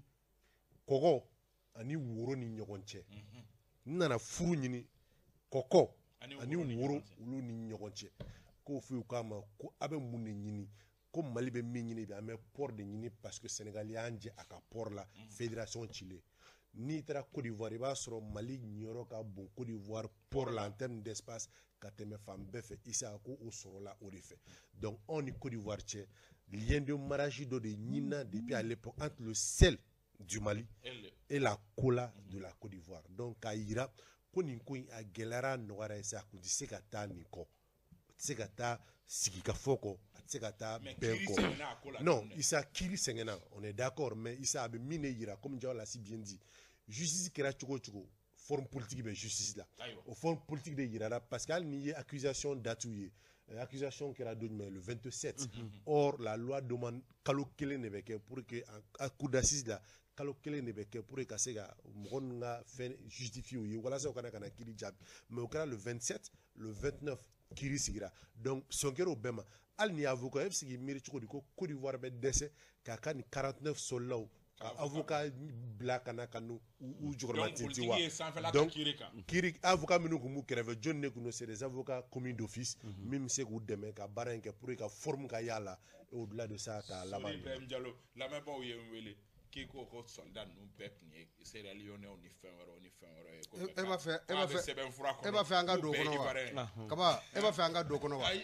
kɔgɔ ani woro ni ɲɔgɔn cɛ n nana furu ɲini kɔkɔ ani woro olu ni ɲɔgɔn cɛ ko Ofoyi k'a ma ko a bɛ mun de ɲini ko Mali bɛ min ɲini bi an bɛ port de ɲini parce que Sénégal y'an jɛ a ka port la fédération cilen n'i taara Côte d'Ivoire i b'a sɔrɔ Mali ɲiyɔrɔ ka bon Côte d'Ivoire port la en termes d'espace ka tɛmɛ fan bɛɛ fɛ Issa ko o sɔrɔla o de fɛ donc anw ni Côte d'Ivoire cɛ lien de mariage dɔ de ɲinina depuis à l'époque entre le sel du Mali et la cola de la Côte d'Ivoire donc k'a yira ko nin ko in a gɛlɛyara nɔgɔyara sa a kun tɛ se ka taa nin kɔ a tɛ se ka taa sigi ka fɔ kɔ a tɛ se ka taa bɛn kɔ non Issa kiiri sɛgɛnna on est d'accord mais Issa a bɛ min de yira comme Diao l'a si bien dit justice kɛra cogo o cogo forme politique bɛ justice la o forme politique de yirara parce que hali n'i ye accusation datu ye accusation kɛra don jumɛn le vingt-sept or la loi demande kalo kelen de bɛ kɛ pour que a cour d'assises la kalo kelen de bɛ kɛ pour que ka se ka mɔgɔ ninnu ka fɛn justifier u ye walasa u kana ka na kiiri jaabi mais o kɛra le vingt-sept le vingt-neuf kiiri sigira donc sɔn kɛra o bɛɛ ma hali ni avocat e bɛ se k'i miiri cogo di ko Côte d'Ivoire bɛ dɛsɛ k'a ka nin quarante-neuf soldaw avocat bila kana ka n'u jɔrɔma tinti wa donc kiiri avocat minnu kun b'u kɛrɛfɛ jɔnni de kun don c'est des avocats commis d'office min bɛ se k'u dɛmɛ ka baara in kɛ pour que ka forme ka y'a la au-delà de ça k'a laban. Sori Ibrahim Diallo lamɛnbaaw ye n wele k'i ko ko soldat ninnu bɛɛ tun ye Sierra Leonew ni fɛn wɛrɛw ni fɛn wɛrɛw ye. E b'a fɛ e b'a fɛ sɛbɛnfura kɔnɔ e b'a fɛ an ka don o kɔnɔ wa Kaba e b'a fɛ an ka don o kɔnɔ wa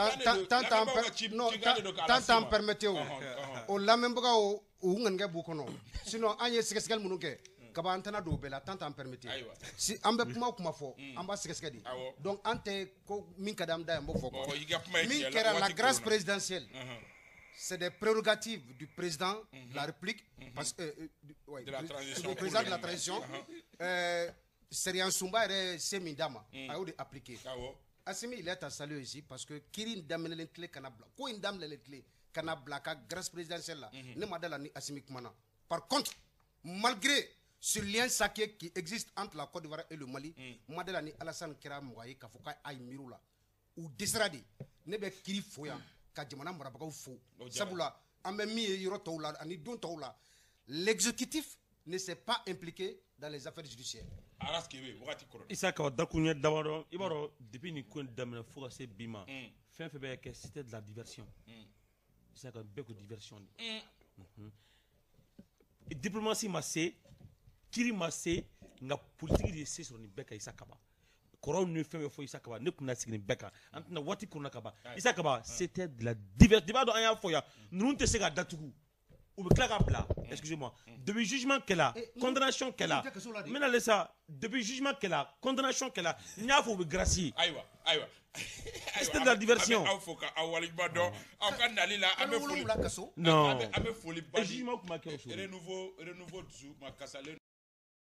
tant tant permettez o o lamɛnbagaw u ŋaniga b'u kɔnɔ sinon an ye sɛgɛsɛgɛli minnu kɛ Kaba an tɛna don o bɛɛ la tant tant permettez si an bɛ kuma o kuma fɔ an b'a sɛgɛsɛgɛ de donc an tɛ ko min ka di an da ye n b'o fɔ quoi min kɛra la grâce présidentielle c'est des prérogatives du président de la République parce que le président de la transition Serigne Sumba yɛrɛ se min d'a ma a y'o de appliquer Assimi il est à saluer ici parce que kiiri in daminɛlen tile kana bila ko in daminɛlen tile kana bila ka grâce présidentielle la ne ma da la ni Assimi kumana par contre malgré ce lien sacré qui existe entre la Côte d'Ivoire et le Mali ma da la ni Alassane kɛra mɔgɔ ye k'a fɔ k'a ye miiri la u dɛsɛra de ne bɛ kiiri fo yan ka jamana marabagaw fo sabula an bɛ min ye yɔrɔ tɔw la ani don tɔw la l'exécutif ne s'est pas impliqué dans les affaires judiciaires. Issa ka dakuɲɛ damadɔ i b'a dɔn depuis nin ko in daminɛ fo ka se bi ma fɛn fɛn bɛ kɛ c'était de la diversion Issa ka bɛɛ ko diversion de diplomatie ma se kiiri ma se nka politique de ye se sɔrɔ nin bɛɛ kan Issa Kaba kɔrɔw ni fɛn bɛ fɔ Issa Kaba ne tun na sigi nin bɛɛ kan an tɛna waati kuruna ka ban Issa Kaba c'était de la diversion i b'a dɔn an y'a fɔ yan ninnu tɛ se ka datugu u bɛ tila ka bila excusez-moi depuis jugement kɛla condamnation kɛla n bɛna le sa depuis jugement kɛla condamnation kɛla n y'a fɔ u bɛ gracier ayiwa ayiwa c'était de la diversion aw fo ka aw waleɲuman dɔn aw ka nali la an bɛ foli non an bɛ foli ba di jugement kuma kɛ o so renouveau renouveau dusu ma kasalen